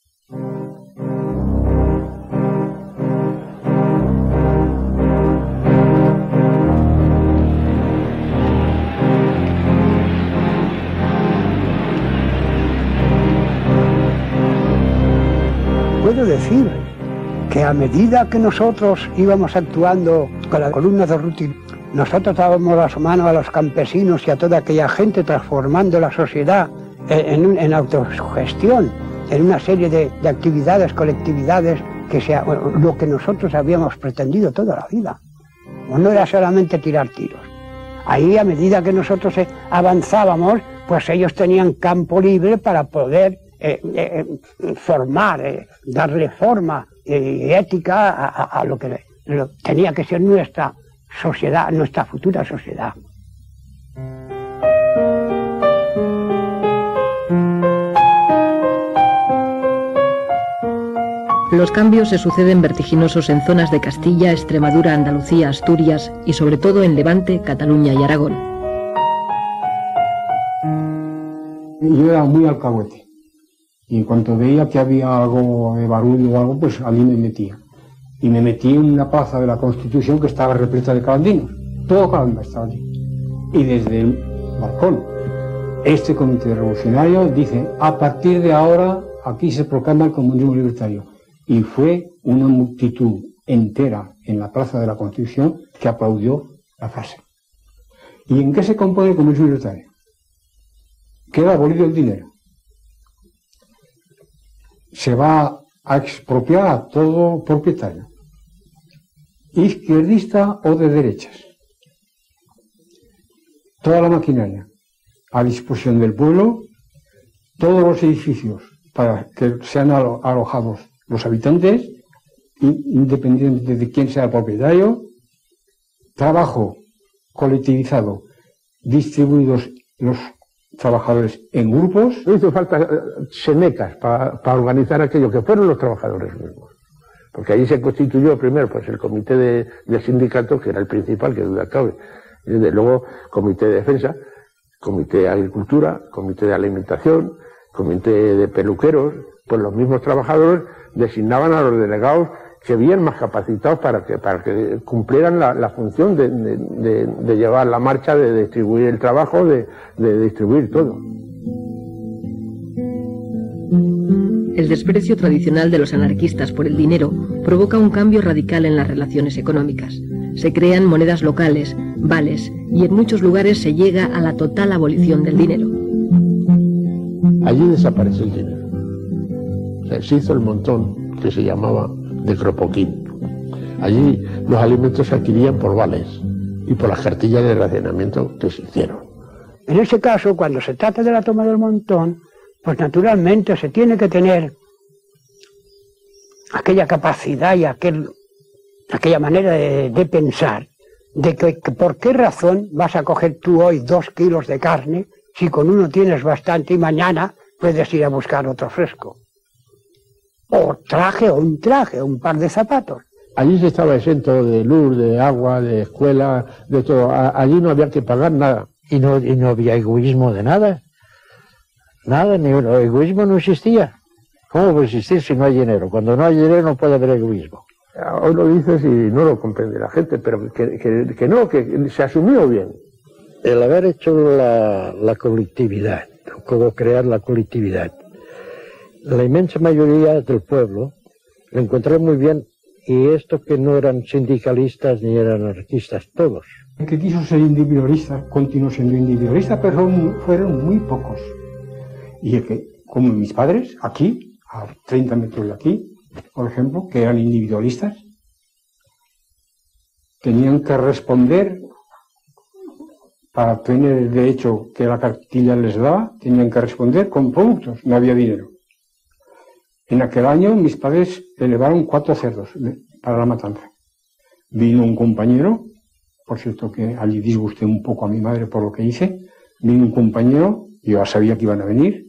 Puedo decir que a medida que nosotros íbamos actuando con la columna de Ruti, nosotros dábamos las manos a los campesinos y a toda aquella gente transformando la sociedad en autosugestión, en una serie de actividades, colectividades, que sea lo que nosotros habíamos pretendido toda la vida. No era solamente tirar tiros. Ahí, a medida que nosotros avanzábamos, pues ellos tenían campo libre para poder formar, darle forma y ética a lo que tenía que ser nuestra sociedad, nuestra futura sociedad. Los cambios se suceden vertiginosos en zonas de Castilla, Extremadura, Andalucía, Asturias y sobre todo en Levante, Cataluña y Aragón. Yo era muy alcahuete. Y en cuanto veía que había algo de barullo o algo, pues allí me metía. Y me metí en una plaza de la Constitución que estaba repleta de calandinos. Todo Calanda estaba allí. Y desde el balcón, este comité revolucionario dice, a partir de ahora, aquí se proclama el comunismo libertario. Y fue una multitud entera en la plaza de la Constitución que aplaudió la frase. ¿Y en qué se compone el comunismo libertario? queda abolido el dinero. Se va a expropiar a todo propietario, izquierdista o de derechas. Toda la maquinaria a disposición del pueblo, todos los edificios para que sean alojados los habitantes, independientemente de quién sea el propietario, trabajo colectivizado, distribuidos los trabajadores en grupos. No hizo falta semecas para organizar aquello, que fueron los trabajadores mismos. Porque ahí se constituyó primero pues el comité del sindicato, que era el principal, que duda cabe. Y luego comité de defensa, comité de agricultura, comité de alimentación, comité de peluqueros. Pues los mismos trabajadores designaban a los delegados que bien más capacitados para que cumplieran la función de llevar la marcha, de distribuir el trabajo, de distribuir todo. El desprecio tradicional de los anarquistas por el dinero provoca un cambio radical en las relaciones económicas. Se crean monedas locales, vales, y en muchos lugares se llega a la total abolición del dinero. Allí desapareció el dinero. O sea, se hizo el montón que se llamaba de cropoquín. Allí los alimentos se adquirían por vales y por las cartillas de racionamiento que se hicieron. En ese caso, cuando se trata de la toma del montón, pues naturalmente se tiene que tener aquella capacidad y aquella manera de pensar, de que por qué razón vas a coger tú hoy 2 kilos de carne si con uno tienes bastante y mañana puedes ir a buscar otro fresco. O un par de zapatos. Allí se estaba exento de luz, de agua, de escuela, de todo. Allí no había que pagar nada. Y no había egoísmo de nada. Nada, ni el egoísmo no existía. ¿Cómo puede existir si no hay dinero? Cuando no hay dinero no puede haber egoísmo. Hoy lo dices y no lo comprende la gente, pero que no, que se asumió bien. El haber hecho la colectividad, cómo crear la colectividad, la inmensa mayoría del pueblo lo encontré muy bien, y esto que no eran sindicalistas ni eran anarquistas, todos. El que quiso ser individualista continuó siendo individualista, pero fueron muy pocos. Y el que, como mis padres, aquí, a 30 metros de aquí, por ejemplo, que eran individualistas, tenían que responder para tener el derecho que la cartilla les daba, tenían que responder con productos, no había dinero. En aquel año mis padres elevaron 4 cerdos para la matanza. Vino un compañero, por cierto que allí disgusté un poco a mi madre por lo que hice, vino un compañero, yo ya sabía que iban a venir,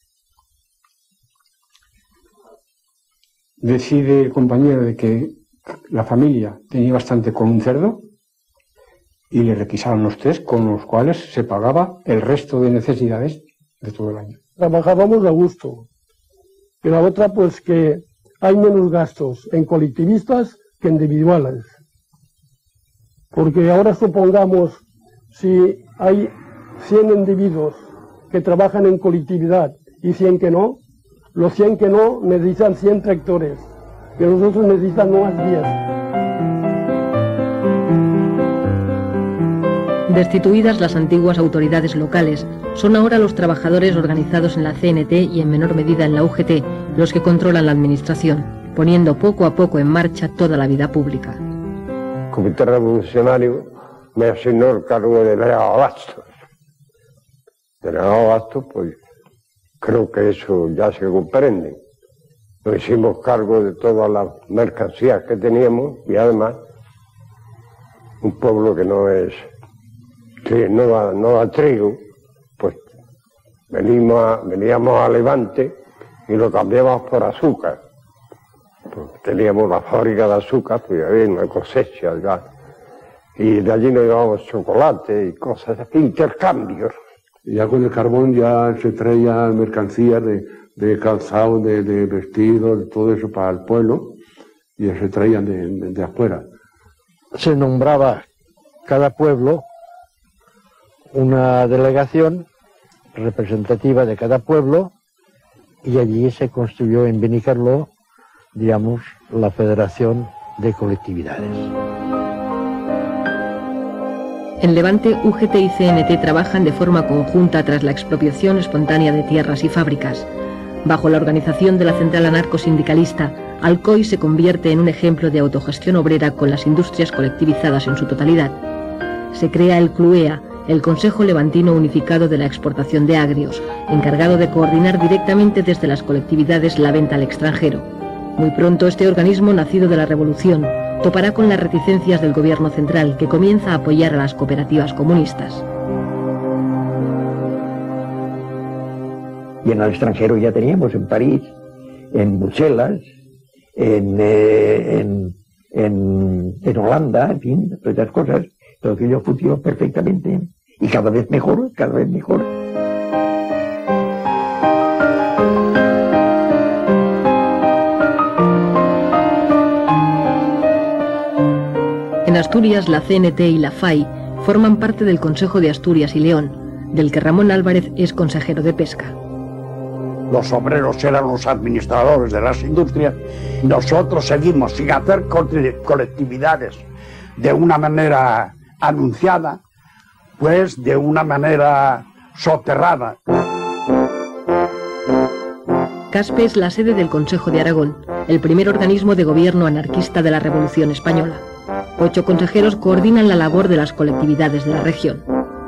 decide el compañero de que la familia tenía bastante con un cerdo y le requisaron los 3, con los cuales se pagaba el resto de necesidades de todo el año. Trabajábamos a gusto. Y la otra, pues que hay menos gastos en colectivistas que individuales. Porque ahora supongamos, si hay 100 individuos que trabajan en colectividad y 100 que no, los 100 que no necesitan 100 tractores, que los otros necesitan más 10. Destituidas las antiguas autoridades locales, son ahora los trabajadores organizados en la CNT y en menor medida en la UGT los que controlan la administración, poniendo poco a poco en marcha toda la vida pública. El Comité Revolucionario me asignó el cargo de delegado Abastos. Delegado Abastos, pues creo que eso ya se comprende. Nos hicimos cargo de todas las mercancías que teníamos y además un pueblo que no da trigo, pues veníamos a Levante y lo cambiábamos por azúcar. Pues teníamos una fábrica de azúcar, pues había una cosecha ya. Y de allí nos llevábamos chocolate y cosas así, intercambios. Ya con el carbón ya se traía mercancías de calzado, de vestidos, de todo eso para el pueblo, y se traían de afuera. Se nombraba cada pueblo una delegación representativa de cada pueblo, y allí se construyó en Benicarló, digamos, la Federación de Colectividades. En Levante, UGT y CNT trabajan de forma conjunta tras la expropiación espontánea de tierras y fábricas. Bajo la organización de la Central Anarcosindicalista, Alcoy se convierte en un ejemplo de autogestión obrera con las industrias colectivizadas en su totalidad. Se crea el CLUEA, el Consejo Levantino Unificado de la Exportación de Agrios, encargado de coordinar directamente desde las colectividades la venta al extranjero. Muy pronto este organismo, nacido de la Revolución, topará con las reticencias del gobierno central, que comienza a apoyar a las cooperativas comunistas. Y en el extranjero ya teníamos, en París, en Bruselas, en Holanda, en fin, todas esas cosas. Todo aquello funcionó perfectamente y cada vez mejor, cada vez mejor. En Asturias, la CNT y la FAI forman parte del Consejo de Asturias y León, del que Ramón Álvarez es consejero de Pesca. Los obreros eran los administradores de las industrias. Nosotros seguimos sin hacer colectividades de una manera anunciada, pues de una manera soterrada. Caspe es la sede del Consejo de Aragón, el primer organismo de gobierno anarquista de la Revolución Española. 8 consejeros coordinan la labor de las colectividades de la región.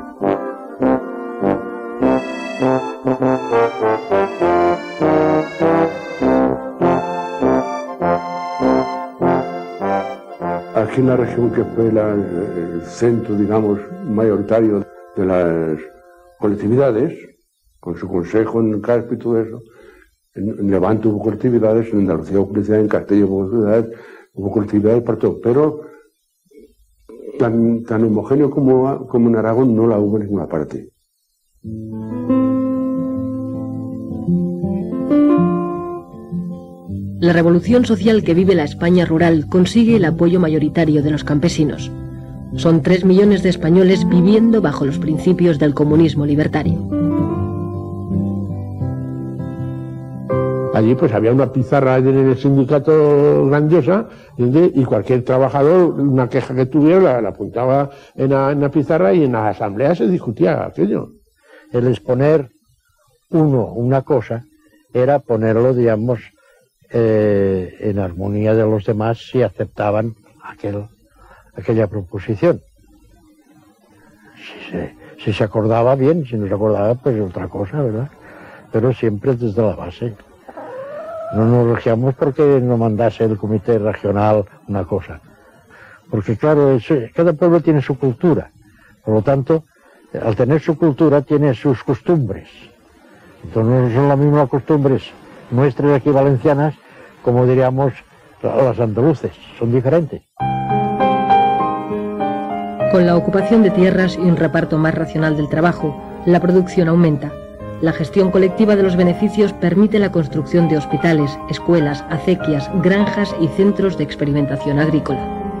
Aquí en la región, que fue el centro, digamos, mayoritario de las colectividades, con su consejo en Caspe y todo eso, en Levante hubo colectividades, en Andalucía hubo colectividades, en Castilla hubo colectividades para todo, pero tan homogéneo como en Aragón no la hubo en ninguna parte. La revolución social que vive la España rural consigue el apoyo mayoritario de los campesinos. Son 3 millones de españoles viviendo bajo los principios del comunismo libertario. Allí pues había una pizarra en el sindicato grandiosa y cualquier trabajador, una queja que tuviera, la apuntaba en la pizarra y en la asamblea se discutía aquello. El exponer una cosa era ponerlo, digamos, en armonía de los demás si aceptaban aquella proposición. Si se acordaba bien, si no se acordaba, pues otra cosa, ¿verdad? Pero siempre desde la base. No nos regiamos porque no mandase el comité regional una cosa. Porque claro, cada pueblo tiene su cultura. Por lo tanto, al tener su cultura, tiene sus costumbres. Entonces no son las mismas costumbres nuestras aquí valencianas, como diríamos las andaluces, son diferentes. Con la ocupación de tierras y un reparto más racional del trabajo, la producción aumenta. La gestión colectiva de los beneficios permite la construcción de hospitales, escuelas, acequias, granjas y centros de experimentación agrícola.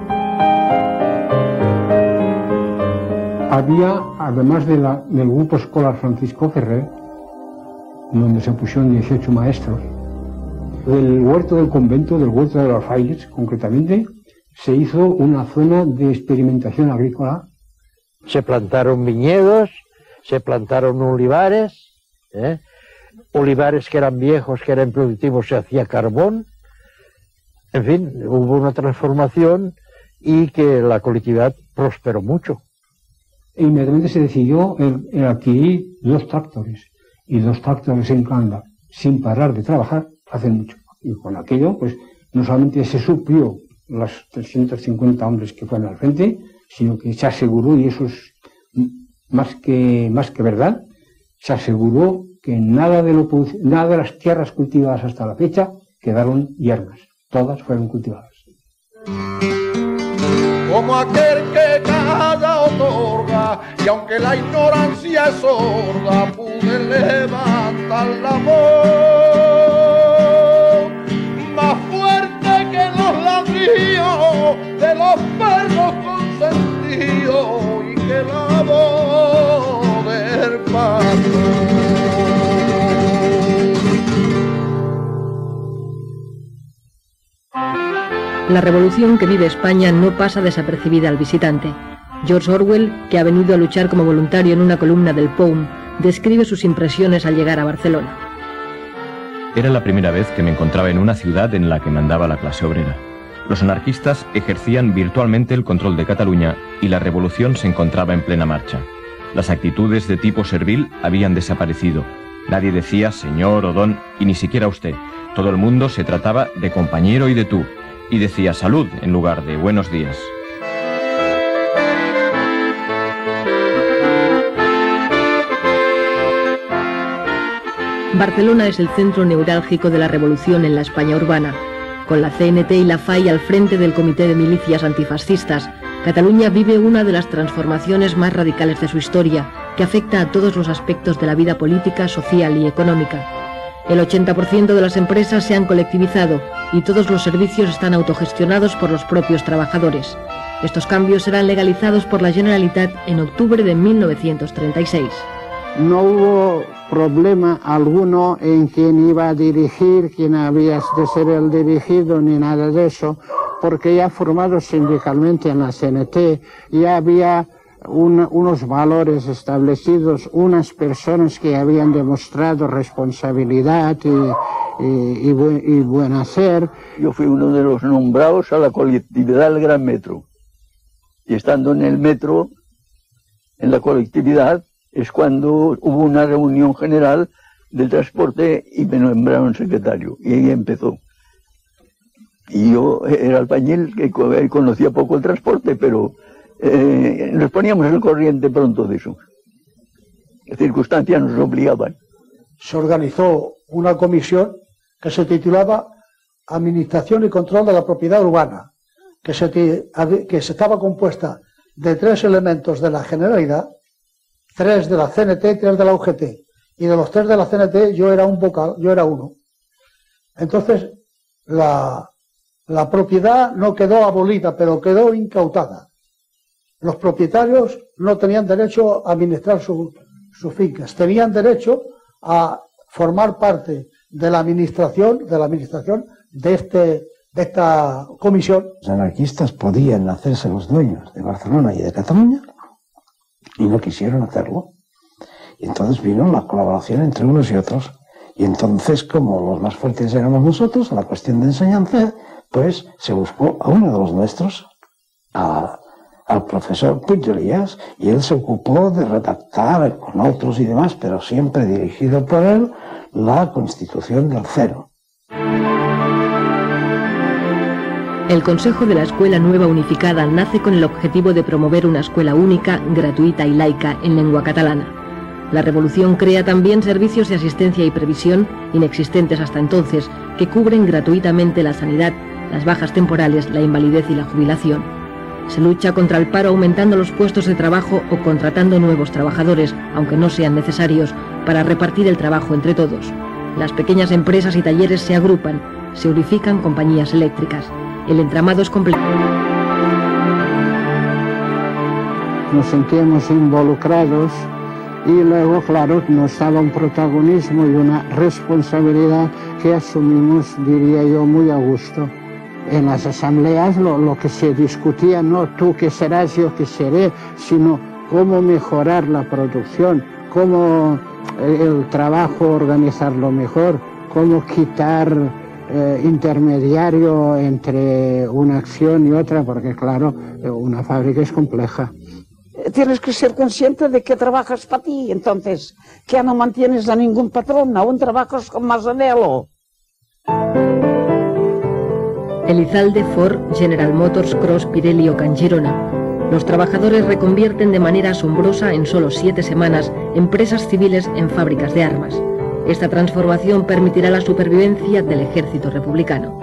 Había, además del grupo escolar Francisco Ferrer, donde se pusieron 18 maestros, del huerto del convento, del huerto de los frailes, concretamente, se hizo una zona de experimentación agrícola. Se plantaron viñedos, se plantaron olivares, olivares que eran viejos, que eran productivos, se hacía carbón. En fin, hubo una transformación y que la colectividad prosperó mucho. E inmediatamente se decidió el adquirir 2 tractores, y 2 tractores en Canda, sin parar de trabajar, hacen mucho. Y con aquello, pues, no solamente se suplió los 350 hombres que fueron al frente, sino que se aseguró, y eso es más que verdad, se aseguró que nada de las tierras cultivadas hasta la fecha quedaron yermas. Todas fueron cultivadas. Como aquel que cada otorga, y aunque la ignorancia es sorda, pude levantar la voz más fuerte que los ladrillos de los perros consentidos y que la voz del patrón. La revolución que vive España no pasa desapercibida al visitante. George Orwell, que ha venido a luchar como voluntario en una columna del POUM, describe sus impresiones al llegar a Barcelona. Era la primera vez que me encontraba en una ciudad en la que mandaba la clase obrera. Los anarquistas ejercían virtualmente el control de Cataluña y la revolución se encontraba en plena marcha. Las actitudes de tipo servil habían desaparecido. Nadie decía señor o don y ni siquiera usted. Todo el mundo se trataba de compañero y de tú, y decía salud en lugar de buenos días. Barcelona es el centro neurálgico de la revolución en la España urbana. Con la CNT y la FAI al frente del Comité de Milicias Antifascistas, Cataluña vive una de las transformaciones más radicales de su historia, que afecta a todos los aspectos de la vida política, social y económica. El 80% de las empresas se han colectivizado y todos los servicios están autogestionados por los propios trabajadores. Estos cambios serán legalizados por la Generalitat en octubre de 1936. No hubo problema alguno en quién iba a dirigir, quién había de ser el dirigido, ni nada de eso, porque ya formados sindicalmente en la CNT, ya había unos valores establecidos, unas personas que habían demostrado responsabilidad y buen hacer. Yo fui uno de los nombrados a la colectividad del Gran Metro. Y estando en el metro, en la colectividad, es cuando hubo una reunión general del transporte y me nombraron secretario. Y ahí empezó. Y yo era albañil que conocía poco el transporte, pero nos poníamos al corriente pronto de eso. Las circunstancias nos obligaban. Se organizó una comisión que se titulaba Administración y Control de la Propiedad Urbana, que estaba compuesta de 3 elementos de la Generalidad, 3 de la CNT y 3 de la UGT. Y de los 3 de la CNT yo era un vocal, yo era uno. Entonces, la propiedad no quedó abolida, pero quedó incautada. Los propietarios no tenían derecho a administrar sus fincas, tenían derecho a formar parte de la administración de esta comisión. Los anarquistas podían hacerse los dueños de Barcelona y de Cataluña y no quisieron hacerlo. Y entonces vino la colaboración entre unos y otros. Y entonces, como los más fuertes éramos nosotros, a la cuestión de enseñanza, pues se buscó a uno de los nuestros, al profesor Puig de Elías, y él se ocupó de redactar con otros y demás, pero siempre dirigido por él, la Constitución del Cero. El Consejo de la Escuela Nueva Unificada nace con el objetivo de promover una escuela única, gratuita y laica en lengua catalana. La revolución crea también servicios de asistencia y previsión, inexistentes hasta entonces, que cubren gratuitamente la sanidad, las bajas temporales, la invalidez y la jubilación. Se lucha contra el paro aumentando los puestos de trabajo o contratando nuevos trabajadores, aunque no sean necesarios, para repartir el trabajo entre todos. Las pequeñas empresas y talleres se agrupan, se unifican compañías eléctricas. El entramado es complejo. Nos sentíamos involucrados y luego, claro, nos daba un protagonismo y una responsabilidad que asumimos, diría yo, muy a gusto. En las asambleas lo que se discutía, no tú que serás, yo que seré, sino cómo mejorar la producción, cómo el trabajo organizarlo mejor, cómo quitar intermediario entre una acción y otra, porque claro, una fábrica es compleja. Tienes que ser consciente de que trabajas para ti, entonces, que ya no mantienes a ningún patrón, aún trabajas con más anhelo. Elizalde, Ford, General Motors, Cross, Pirelli o Girona. Los trabajadores reconvierten de manera asombrosa en solo 7 semanas empresas civiles en fábricas de armas. Esta transformación permitirá la supervivencia del ejército republicano.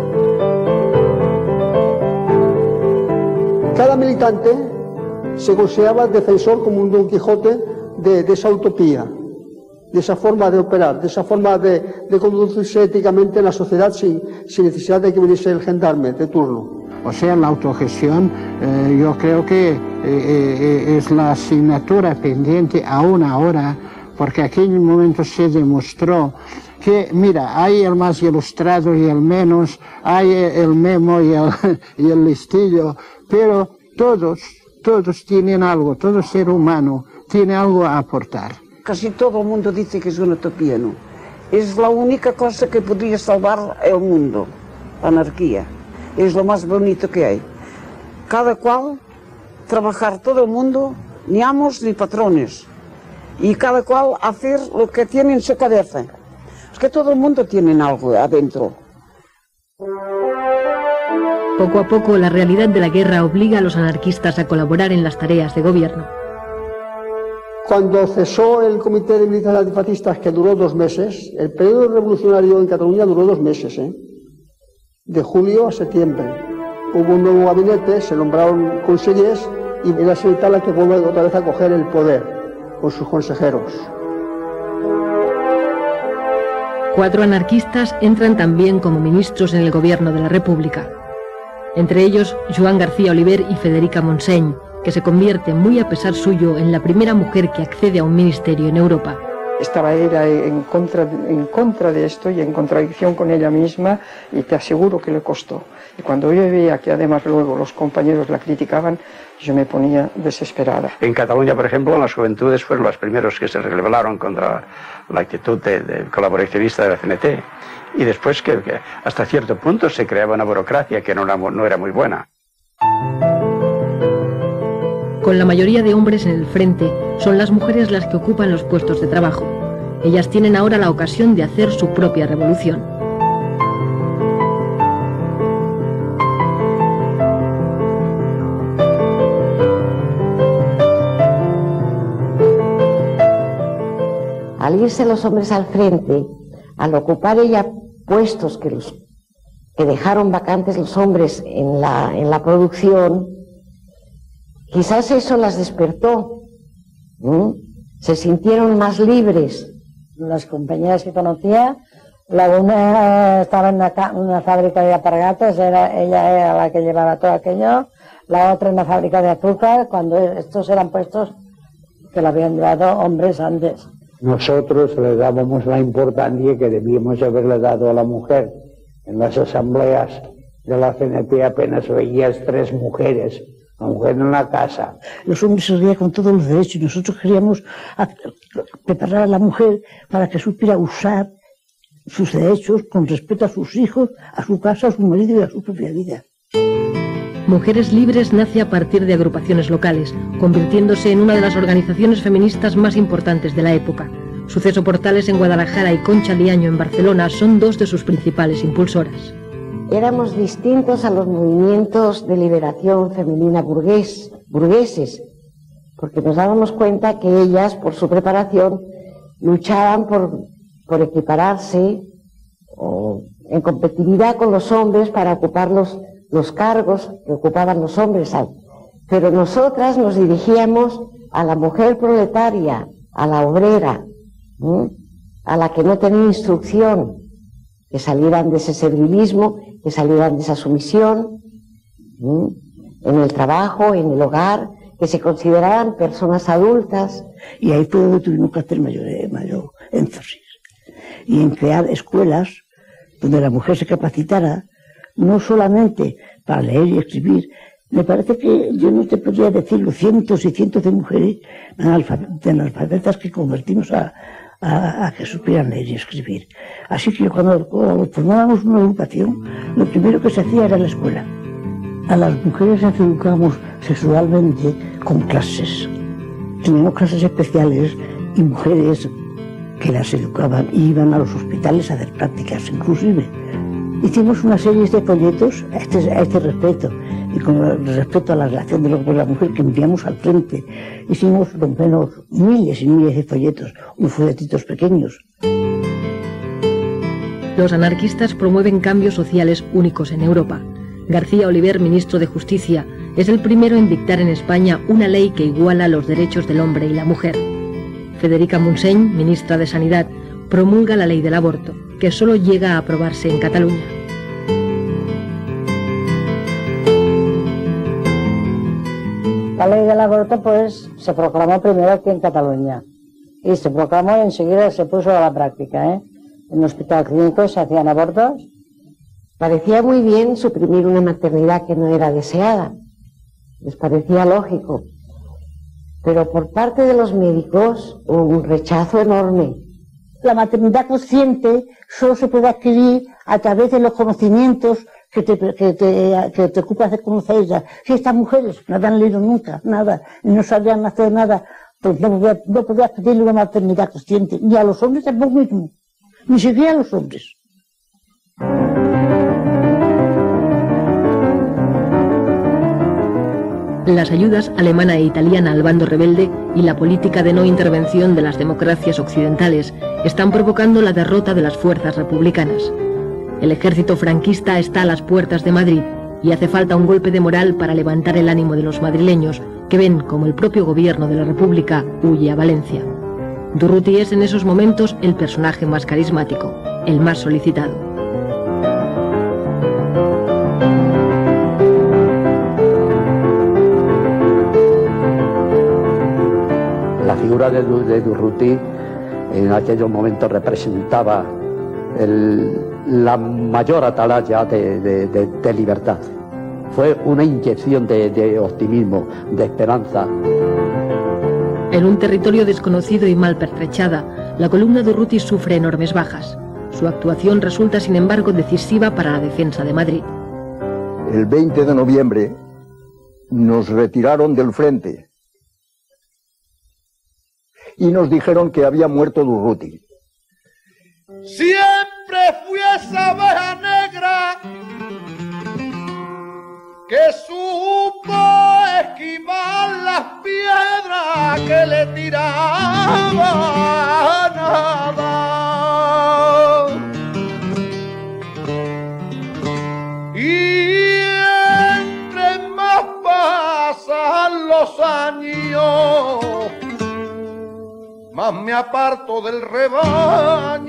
Cada militante se consideraba defensor como un Don Quijote de esa utopía, de esa forma de operar, de esa forma de conducirse éticamente en la sociedad sin necesidad de que viniese el gendarme de turno. O sea, la autogestión yo creo que es la asignatura pendiente aún ahora, porque aquí en un momento se demostró que, mira, hay el más ilustrado y el menos, hay el memo y el listillo, pero todos todos tienen algo, todo ser humano tiene algo a aportar. Casi todo el mundo dice que es una utopía, ¿no? Es la única cosa que podría salvar el mundo, la anarquía. Es lo más bonito que hay. Cada cual, trabajar todo el mundo, ni amos ni patrones. Y cada cual hacer lo que tiene en su cabeza. Es que todo el mundo tiene algo adentro. Poco a poco, la realidad de la guerra obliga a los anarquistas a colaborar en las tareas de gobierno. Cuando cesó el Comité de Militares Antifascistas, que duró 2 meses, el periodo revolucionario en Cataluña duró 2 meses, de julio a septiembre. Hubo un nuevo gabinete, se nombraron consellers y era Sanitat la que vuelve otra vez a coger el poder con sus consejeros. 4 anarquistas entran también como ministros en el gobierno de la República. Entre ellos, Joan García Oliver y Federica Montseny, que se convierte, muy a pesar suyo, en la primera mujer que accede a un ministerio en Europa. Estaba ella en contra de esto y en contradicción con ella misma, y te aseguro que le costó. Y cuando yo veía que además luego los compañeros la criticaban, yo me ponía desesperada. En Cataluña, por ejemplo, las juventudes fueron los primeros que se rebelaron contra la actitud de colaboracionista de la CNT. Y después que hasta cierto punto se creaba una burocracia que no era muy buena. Con la mayoría de hombres en el frente, son las mujeres las que ocupan los puestos de trabajo. Ellas tienen ahora la ocasión de hacer su propia revolución. Al irse los hombres al frente, al ocupar ella puestos que dejaron vacantes los hombres en la producción, quizás eso las despertó, se sintieron más libres. Las compañeras que conocía, la una estaba en una fábrica de alpargatas, ella era la que llevaba todo aquello, la otra en una fábrica de azúcar, cuando estos eran puestos que lo habían llevado hombres antes. Nosotros le dábamos la importancia que debíamos haberle dado a la mujer. En las asambleas de la CNT apenas veías 3 mujeres, la mujer en la casa. Los hombres se rían con todos los derechos y nosotros queríamos preparar a la mujer para que supiera usar sus derechos con respeto a sus hijos, a su casa, a su marido y a su propia vida. Mujeres Libres nace a partir de agrupaciones locales, convirtiéndose en una de las organizaciones feministas más importantes de la época. Suceso Portales en Guadalajara y Concha Liaño en Barcelona son 2 de sus principales impulsoras. Éramos distintos a los movimientos de liberación femenina burgueses, porque nos dábamos cuenta que ellas, por su preparación, luchaban por equipararse o en competitividad con los hombres para ocupar los cargos que ocupaban los hombres. Pero nosotras nos dirigíamos a la mujer proletaria, a la obrera, a la que no tenía instrucción, que salieran de ese servilismo, que salieran de esa sumisión, en el trabajo, en el hogar, que se consideraran personas adultas. Y ahí fue donde tuvimos que hacer mayor énfasis. Y en crear escuelas donde la mujer se capacitara, no solamente para leer y escribir. Me parece que yo no te podría decirlo, cientos y cientos de mujeres analfabetas que convertimos a que supieran leer y escribir. Así que cuando formábamos una educación, lo primero que se hacía era la escuela. A las mujeres las educábamos sexualmente con clases. Teníamos clases especiales y mujeres que las educaban y iban a los hospitales a hacer prácticas, inclusive. Hicimos una serie de folletos a este respecto, y con respecto a la relación del hombre y la mujer que enviamos al frente. Hicimos por lo menos miles y miles de folletos, unos folletitos pequeños. Los anarquistas promueven cambios sociales únicos en Europa. García Oliver, ministro de Justicia, es el primero en dictar en España una ley que iguala los derechos del hombre y la mujer. Federica Montseny, ministra de Sanidad, promulga la ley del aborto, que solo llega a aprobarse en Cataluña. La ley del aborto pues se proclamó primero aquí en Cataluña y se proclamó y enseguida se puso a la práctica. En el hospital clínico se hacían abortos. Parecía muy bien suprimir una maternidad que no era deseada. les parecía lógico. Pero por parte de los médicos hubo un rechazo enorme. La maternidad consciente solo se puede adquirir a través de los conocimientos que te ocupas de conocerlas. Si estas mujeres no habían leído nunca nada y no sabían hacer nada, pues no podías pedirle una maternidad consciente, ni a los hombres tampoco mismo, ni siquiera a los hombres. Las ayudas alemana e italiana al bando rebelde y la política de no intervención de las democracias occidentales están provocando la derrota de las fuerzas republicanas. El ejército franquista está a las puertas de Madrid y hace falta un golpe de moral para levantar el ánimo de los madrileños, que ven como el propio gobierno de la República huye a Valencia. Durruti es en esos momentos el personaje más carismático, el más solicitado. La figura de Durruti en aquellos momentos representaba la mayor atalaya de libertad. Fue una inyección de optimismo, de esperanza. En un territorio desconocido y mal pertrechada, la columna Durruti sufre enormes bajas. Su actuación resulta, sin embargo, decisiva para la defensa de Madrid. El 20 de noviembre nos retiraron del frente y nos dijeron que había muerto Durruti. Siempre fui esa abeja negra que supo esquivar las piedras que le tiraban nada. Y entre más pasan los años, más me aparto del rebaño,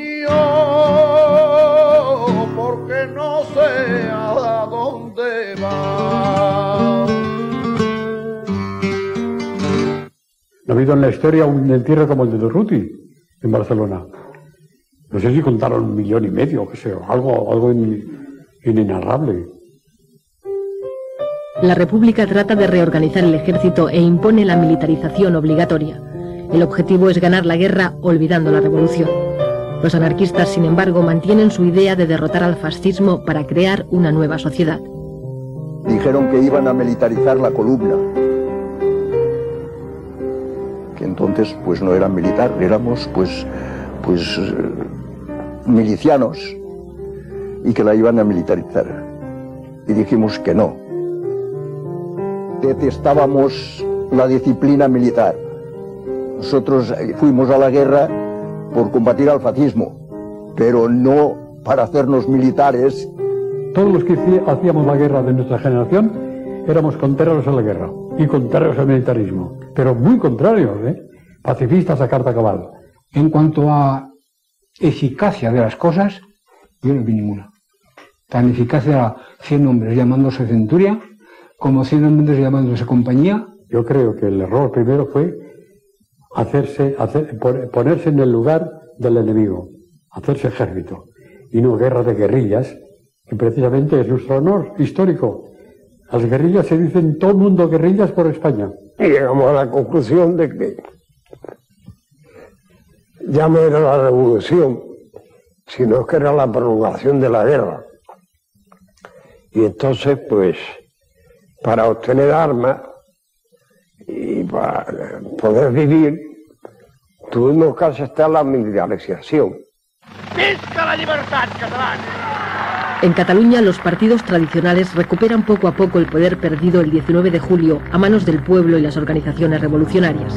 porque no sé a dónde va. No ha habido en la historia un entierro como el de Durruti en Barcelona. No sé si contaron 1,5 millones, o qué sé, algo inenarrable. La República trata de reorganizar el ejército e impone la militarización obligatoria. El objetivo es ganar la guerra olvidando la revolución. Los anarquistas, sin embargo, mantienen su idea de derrotar al fascismo para crear una nueva sociedad. Dijeron que iban a militarizar la columna, que entonces pues no eran militar, éramos pues milicianos, y que la iban a militarizar. Y dijimos que no. Detestábamos la disciplina militar. Nosotros fuimos a la guerra por combatir al fascismo, pero no para hacernos militares. Todos los que hacíamos la guerra de nuestra generación éramos contrarios a la guerra y contrarios al militarismo, pero muy contrarios, pacifistas a carta cabal. En cuanto a eficacia de las cosas, yo no vi ninguna. Tan eficaz era 100 hombres llamándose centuria, como 100 hombres llamándose compañía. Yo creo que el error primero fue ponerse en el lugar del enemigo, hacerse ejército, y no guerra de guerrillas, que precisamente es nuestro honor histórico. Las guerrillas se dicen todo el mundo guerrillas por España. Y llegamos a la conclusión de que ya no era la revolución, sino que era la prolongación de la guerra. Y entonces, pues, para obtener armas y para poder vivir, tuvimos que aceptar la militarización. ¡Visca la libertad catalana! En Cataluña, los partidos tradicionales recuperan poco a poco el poder perdido el 19 de julio a manos del pueblo y las organizaciones revolucionarias.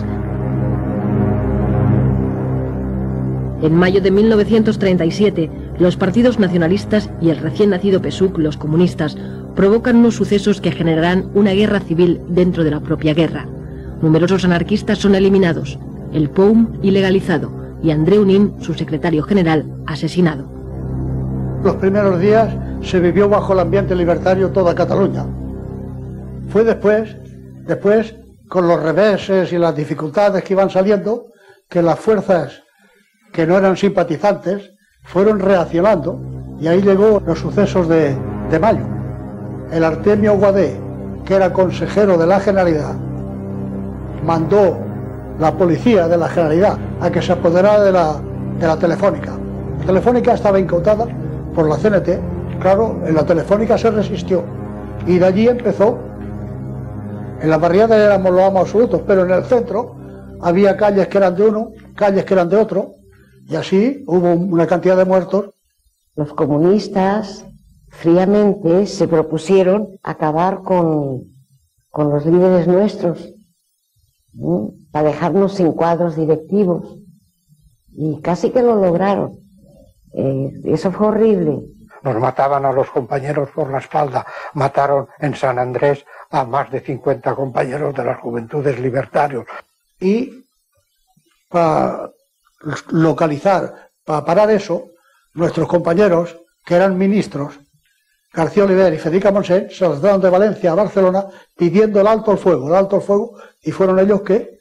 En mayo de 1937, los partidos nacionalistas y el recién nacido PSUC, los comunistas, provocan unos sucesos que generarán una guerra civil dentro de la propia guerra. Numerosos anarquistas son eliminados, el POUM ilegalizado y Andreu Nin, su secretario general, asesinado. Los primeros días se vivió bajo el ambiente libertario toda Cataluña. Fue después, con los reveses y las dificultades que iban saliendo, que las fuerzas que no eran simpatizantes fueron reaccionando, y ahí llegó los sucesos de mayo. El Artemio Guadé que era consejero de la Generalidad, mandó la policía de la Generalidad a que se apoderara de la Telefónica. La Telefónica estaba incautada por la CNT. Claro, en la Telefónica se resistió y de allí empezó. En la barriada éramos los amos absolutos, pero en el centro había calles que eran de uno, calles que eran de otro, y así hubo una cantidad de muertos. Los comunistas fríamente se propusieron acabar con los líderes nuestros, para dejarnos sin cuadros directivos, y casi que lo lograron. Eso fue horrible. Nos mataban a los compañeros por la espalda, mataron en San Andrés a más de 50 compañeros de las Juventudes Libertarios. Y para localizar, para parar eso, nuestros compañeros, que eran ministros, García Oliver y Federica Montseny, se lanzaron de Valencia a Barcelona pidiendo el alto al fuego, y fueron ellos que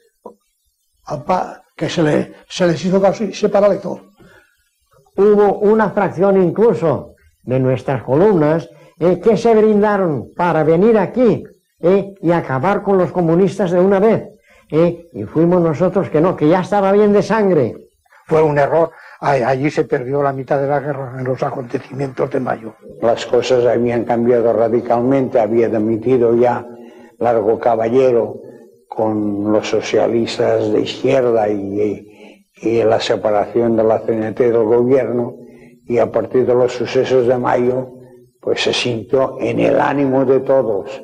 se les hizo caso y se paralizó. Hubo una fracción incluso de nuestras columnas que se brindaron para venir aquí y acabar con los comunistas de una vez. Y fuimos nosotros que no, que ya estaba bien de sangre. Fue un error. Allí se perdió la mitad de la guerra en los acontecimientos de mayo. Las cosas habían cambiado radicalmente, había dimitido ya Largo Caballero con los socialistas de izquierda y la separación de la CNT del gobierno, y a partir de los sucesos de mayo pues se sintió en el ánimo de todos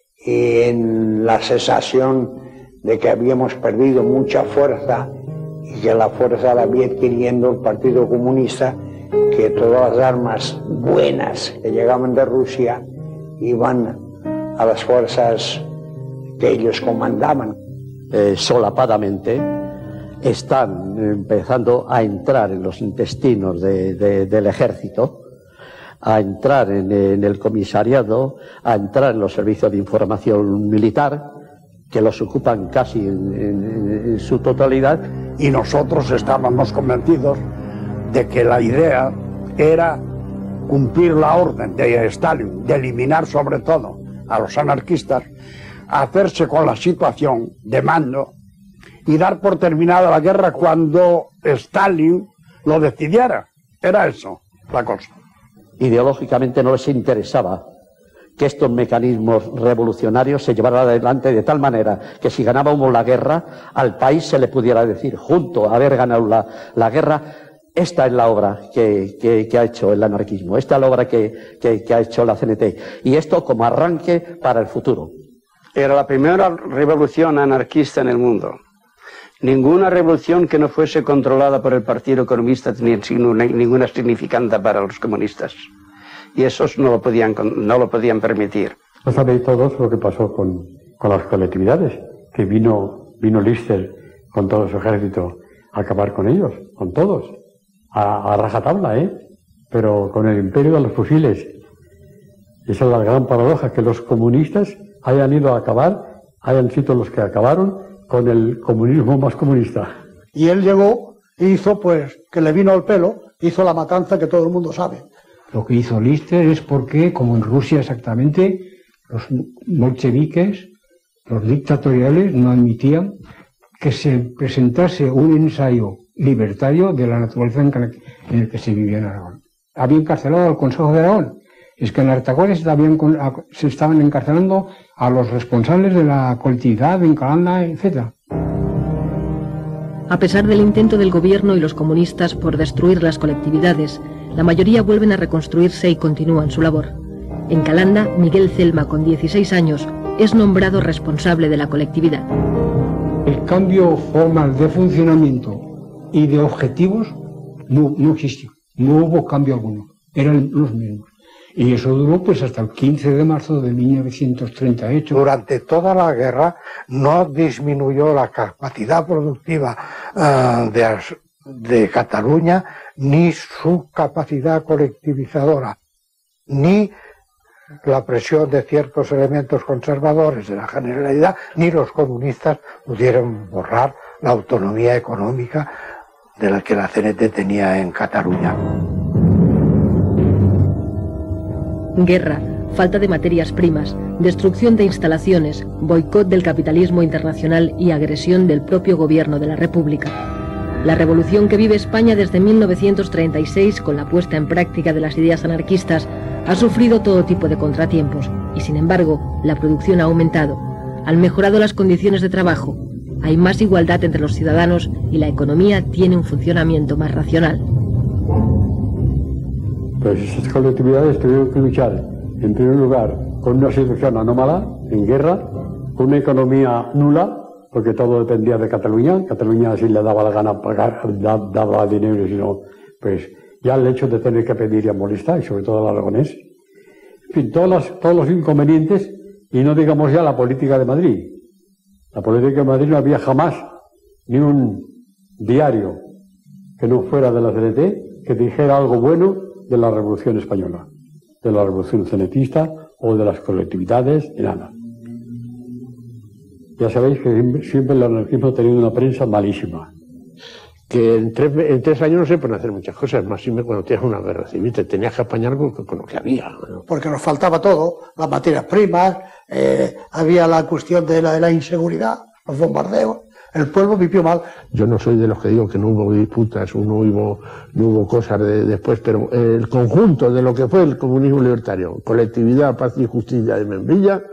y en la sensación de que habíamos perdido mucha fuerza y que la fuerza la había adquiriendo el Partido Comunista, que todas las armas buenas que llegaban de Rusia iban a las fuerzas que ellos comandaban. Solapadamente están empezando a entrar en los intestinos del ejército, a entrar en el comisariado, a entrar en los servicios de información militar, que los ocupan casi en su totalidad. Y nosotros estábamos convencidos de que la idea era cumplir la orden de Stalin, de eliminar sobre todo a los anarquistas, hacerse con la situación de mando y dar por terminada la guerra cuando Stalin lo decidiera. Era eso la cosa. Ideológicamente no les interesaba que estos mecanismos revolucionarios se llevaran adelante de tal manera que si ganábamos la guerra, al país se le pudiera decir, junto a haber ganado la guerra, esta es la obra que ha hecho el anarquismo, esta es la obra que ha hecho la CNT, y esto como arranque para el futuro. Era la primera revolución anarquista en el mundo. Ninguna revolución que no fuese controlada por el Partido Comunista tenía ninguna significancia para los comunistas. Y esos no lo podían permitir. No sabéis todos lo que pasó con las colectividades, que vino Lister con todo su ejército a acabar con ellos, con todos, a rajatabla, pero con el imperio de los fusiles. Esa es la gran paradoja, que los comunistas hayan ido a acabar, hayan sido los que acabaron con el comunismo más comunista. Y él llegó e hizo, pues, que le vino al pelo, hizo la matanza que todo el mundo sabe. Lo que hizo Lister es porque, como en Rusia exactamente, los bolcheviques, los dictatoriales, no admitían que se presentase un ensayo libertario de la naturaleza en el que se vivía en Aragón. Había encarcelado al Consejo de Aragón. Es que en Artagones se estaban encarcelando a los responsables de la colectividad en Calanda, etc. A pesar del intento del gobierno y los comunistas por destruir las colectividades, la mayoría vuelven a reconstruirse y continúan su labor. En Calanda, Miguel Celma, con 16 años, es nombrado responsable de la colectividad. El cambio formal de funcionamiento y de objetivos no existió, no hubo cambio alguno, eran los mismos. Y eso duró pues hasta el 15 de marzo de 1938. Durante toda la guerra no disminuyó la capacidad productiva de Cataluña, ni su capacidad colectivizadora, ni la presión de ciertos elementos conservadores de la Generalidad, ni los comunistas pudieron borrar la autonomía económica de la que la CNT tenía en Cataluña. Guerra, falta de materias primas, destrucción de instalaciones, boicot del capitalismo internacional y agresión del propio gobierno de la República. La revolución que vive España desde 1936, con la puesta en práctica de las ideas anarquistas, ha sufrido todo tipo de contratiempos y, sin embargo, la producción ha aumentado. Han mejorado las condiciones de trabajo, hay más igualdad entre los ciudadanos y la economía tiene un funcionamiento más racional. Pues esas colectividades tuvieron que luchar, en primer lugar, con una situación anómala, en guerra, con una economía nula, porque todo dependía de Cataluña. Cataluña, si le daba la gana pagar, daba dinero, sino, pues ya el hecho de tener que pedir a molestar, y sobre todo al aragonés. En fin, todos los inconvenientes, y no digamos ya la política de Madrid. La política de Madrid no había jamás ni un diario que no fuera de la CNT que dijera algo bueno de la Revolución Española, de la Revolución Cenetista o de las colectividades, y nada. Ya sabéis que siempre el anarquismo ha tenido una prensa malísima. Que en 3 años no se pueden hacer muchas cosas, más siempre cuando tienes una guerra civil, te tenías que apañar con lo que había, ¿no? Porque nos faltaba todo, las materias primas, había la cuestión de la inseguridad, los bombardeos, el pueblo vivió mal. Yo no soy de los que digo que no hubo disputas, no hubo cosas después, pero el conjunto de lo que fue el comunismo libertario, colectividad, paz y justicia de Membrilla,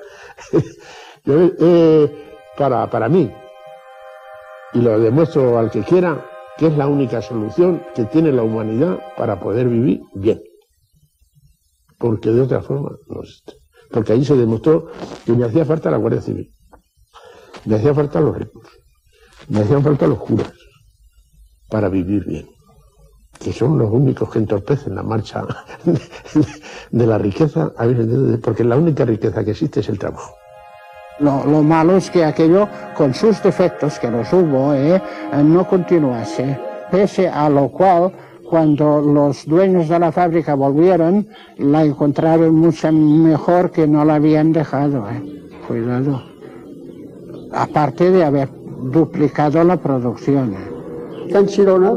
para mí, y lo demuestro al que quiera, que es la única solución que tiene la humanidad para poder vivir bien. Porque de otra forma no existe. Porque ahí se demostró que me hacía falta la Guardia Civil, me hacía falta los ricos, me hacían falta los curas para vivir bien, que son los únicos que entorpecen la marcha de la riqueza, porque la única riqueza que existe es el trabajo. Lo malo es que aquello, con sus defectos, que los hubo, no continuase. Pese a lo cual, cuando los dueños de la fábrica volvieron, la encontraron mucho mejor que no la habían dejado. Cuidado. Aparte de haber duplicado la producción. En Chirona,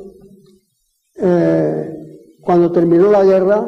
cuando terminó la guerra,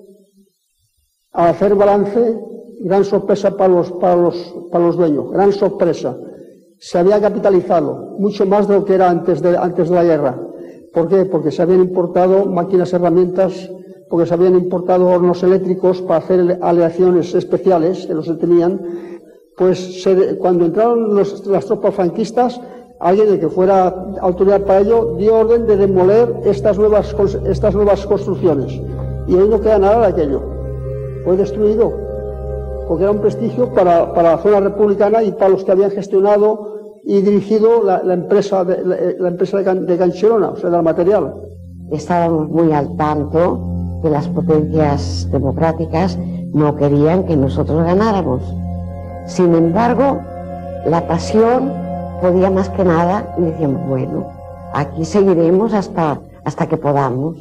al hacer balance, gran sorpresa para los dueños, gran sorpresa. Se había capitalizado mucho más de lo que era antes de la guerra. ¿Por qué? Porque se habían importado máquinas, herramientas, porque se habían importado hornos eléctricos para hacer aleaciones especiales, que no se tenían. Pues cuando entraron las tropas franquistas, alguien que fuera autoridad para ello dio orden de demoler estas nuevas construcciones. Y hoy no queda nada de aquello. Fue destruido. Porque era un prestigio para la zona republicana y para los que habían gestionado y dirigido la empresa de Canchirona, o sea, del material. Estábamos muy al tanto que las potencias democráticas no querían que nosotros ganáramos. Sin embargo, la pasión podía más que nada y decíamos, bueno, aquí seguiremos hasta que podamos.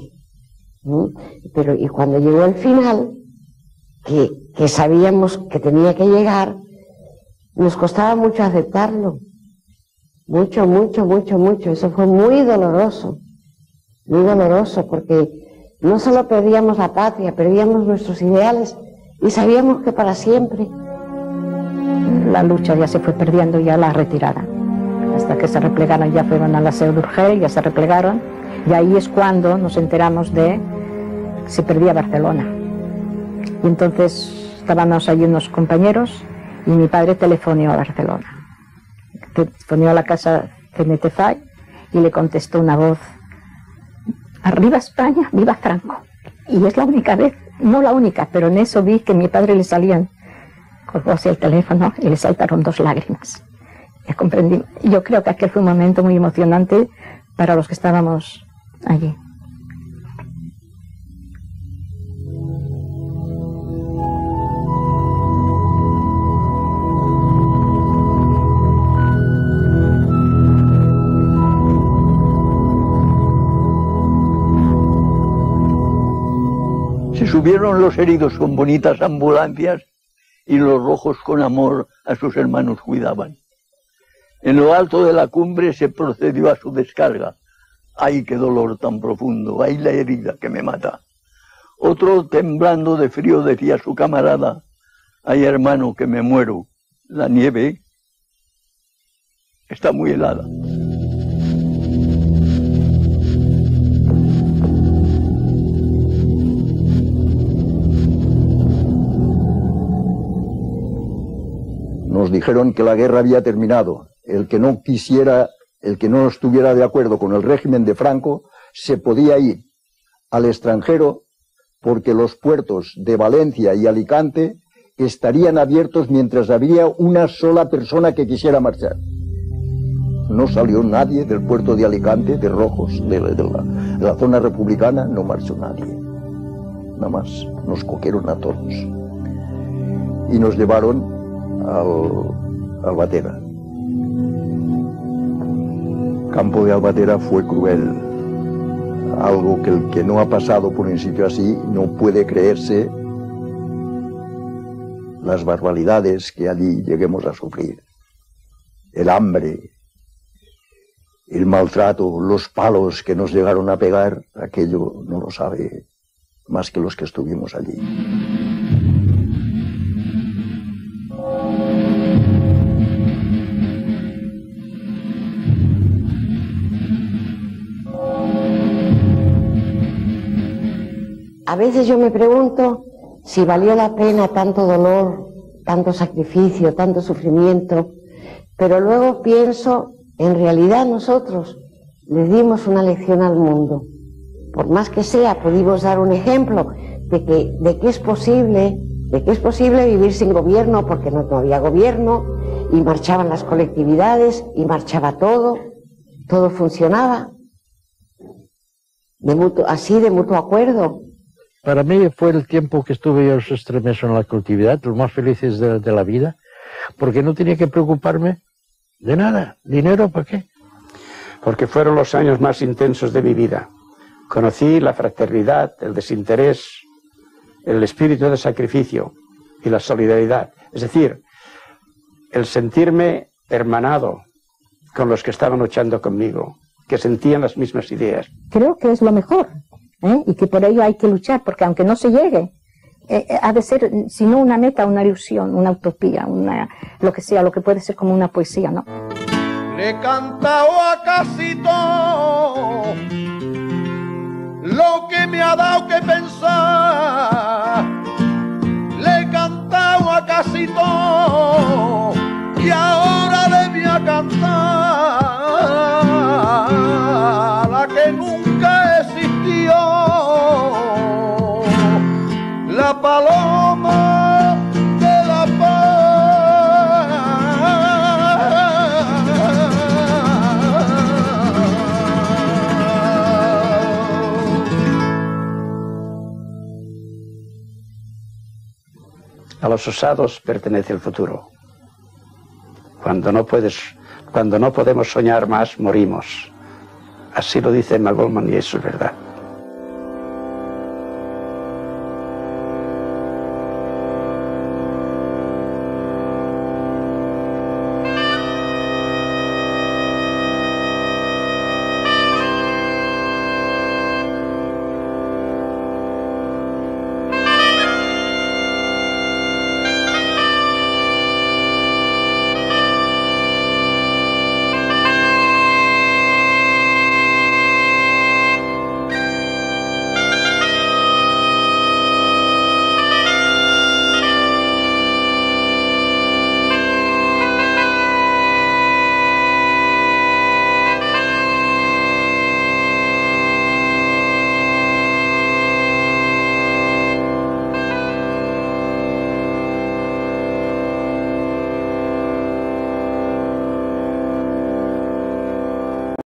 Pero y cuando llegó el final, que sabíamos que tenía que llegar, nos costaba mucho aceptarlo. Mucho, mucho, mucho, mucho. Eso fue muy doloroso, porque no solo perdíamos la patria, perdíamos nuestros ideales y sabíamos que para siempre. La lucha ya se fue perdiendo, ya la retirada. Hasta que se replegaron, ya fueron a la Seu d'Urgell, ya se replegaron, y ahí es cuando nos enteramos de que se perdía Barcelona. Y entonces estábamos allí unos compañeros y mi padre telefoneó a Barcelona. Telefoneó a la casa CNT FAI y le contestó una voz: arriba España, viva Franco. Y es la única vez, no la única, pero en eso vi que a mi padre le salían, colgó así el teléfono y le saltaron 2 lágrimas. Ya comprendí. Yo creo que aquel fue un momento muy emocionante para los que estábamos allí. Se subieron los heridos con bonitas ambulancias y los rojos con amor a sus hermanos cuidaban. En lo alto de la cumbre se procedió a su descarga. ¡Ay, qué dolor tan profundo! ¡Ay, la herida que me mata! Otro, temblando de frío, decía a su camarada: ay, hermano, que me muero, la nieve está muy helada. Nos dijeron que la guerra había terminado. El que no estuviera de acuerdo con el régimen de Franco se podía ir al extranjero, porque los puertos de Valencia y Alicante estarían abiertos mientras había una sola persona que quisiera marchar. No salió nadie del puerto de Alicante, de Rojos, de la zona republicana, no marchó nadie. Nada más, nos cogieron a todos. Y nos llevaron al Albatera. Campo de Albatera fue cruel. Algo que el que no ha pasado por un sitio así no puede creerse las barbaridades que allí lleguemos a sufrir. El hambre, el maltrato, los palos que nos llegaron a pegar, aquello no lo sabe más que los que estuvimos allí. A veces yo me pregunto si valió la pena tanto dolor, tanto sacrificio, tanto sufrimiento, pero luego pienso, en realidad nosotros les dimos una lección al mundo. Por más que sea, pudimos dar un ejemplo de que es posible vivir sin gobierno, porque no había gobierno, y marchaban las colectividades, y marchaba todo funcionaba, de mutuo acuerdo. Para mí fue el tiempo que estuve yo extremeso en la colectividad, los más felices de la vida, porque no tenía que preocuparme de nada. ¿Dinero para qué? Porque fueron los años más intensos de mi vida. Conocí la fraternidad, el desinterés, el espíritu de sacrificio y la solidaridad. Es decir, el sentirme hermanado con los que estaban luchando conmigo, que sentían las mismas ideas. Creo que es lo mejor. Y que por ello hay que luchar, porque aunque no se llegue, ha de ser, si no una meta, una ilusión, una utopía, lo que sea, lo que puede ser como una poesía, ¿no? Le he cantado a casi todo lo que me ha dado que pensar. Le he cantado a casi todo y ahora le voy a cantar la que nunca existió, la paloma de la paz. A los osados pertenece el futuro. Cuando no podemos soñar más, morimos. Así lo dice Emma Goldman y eso es verdad.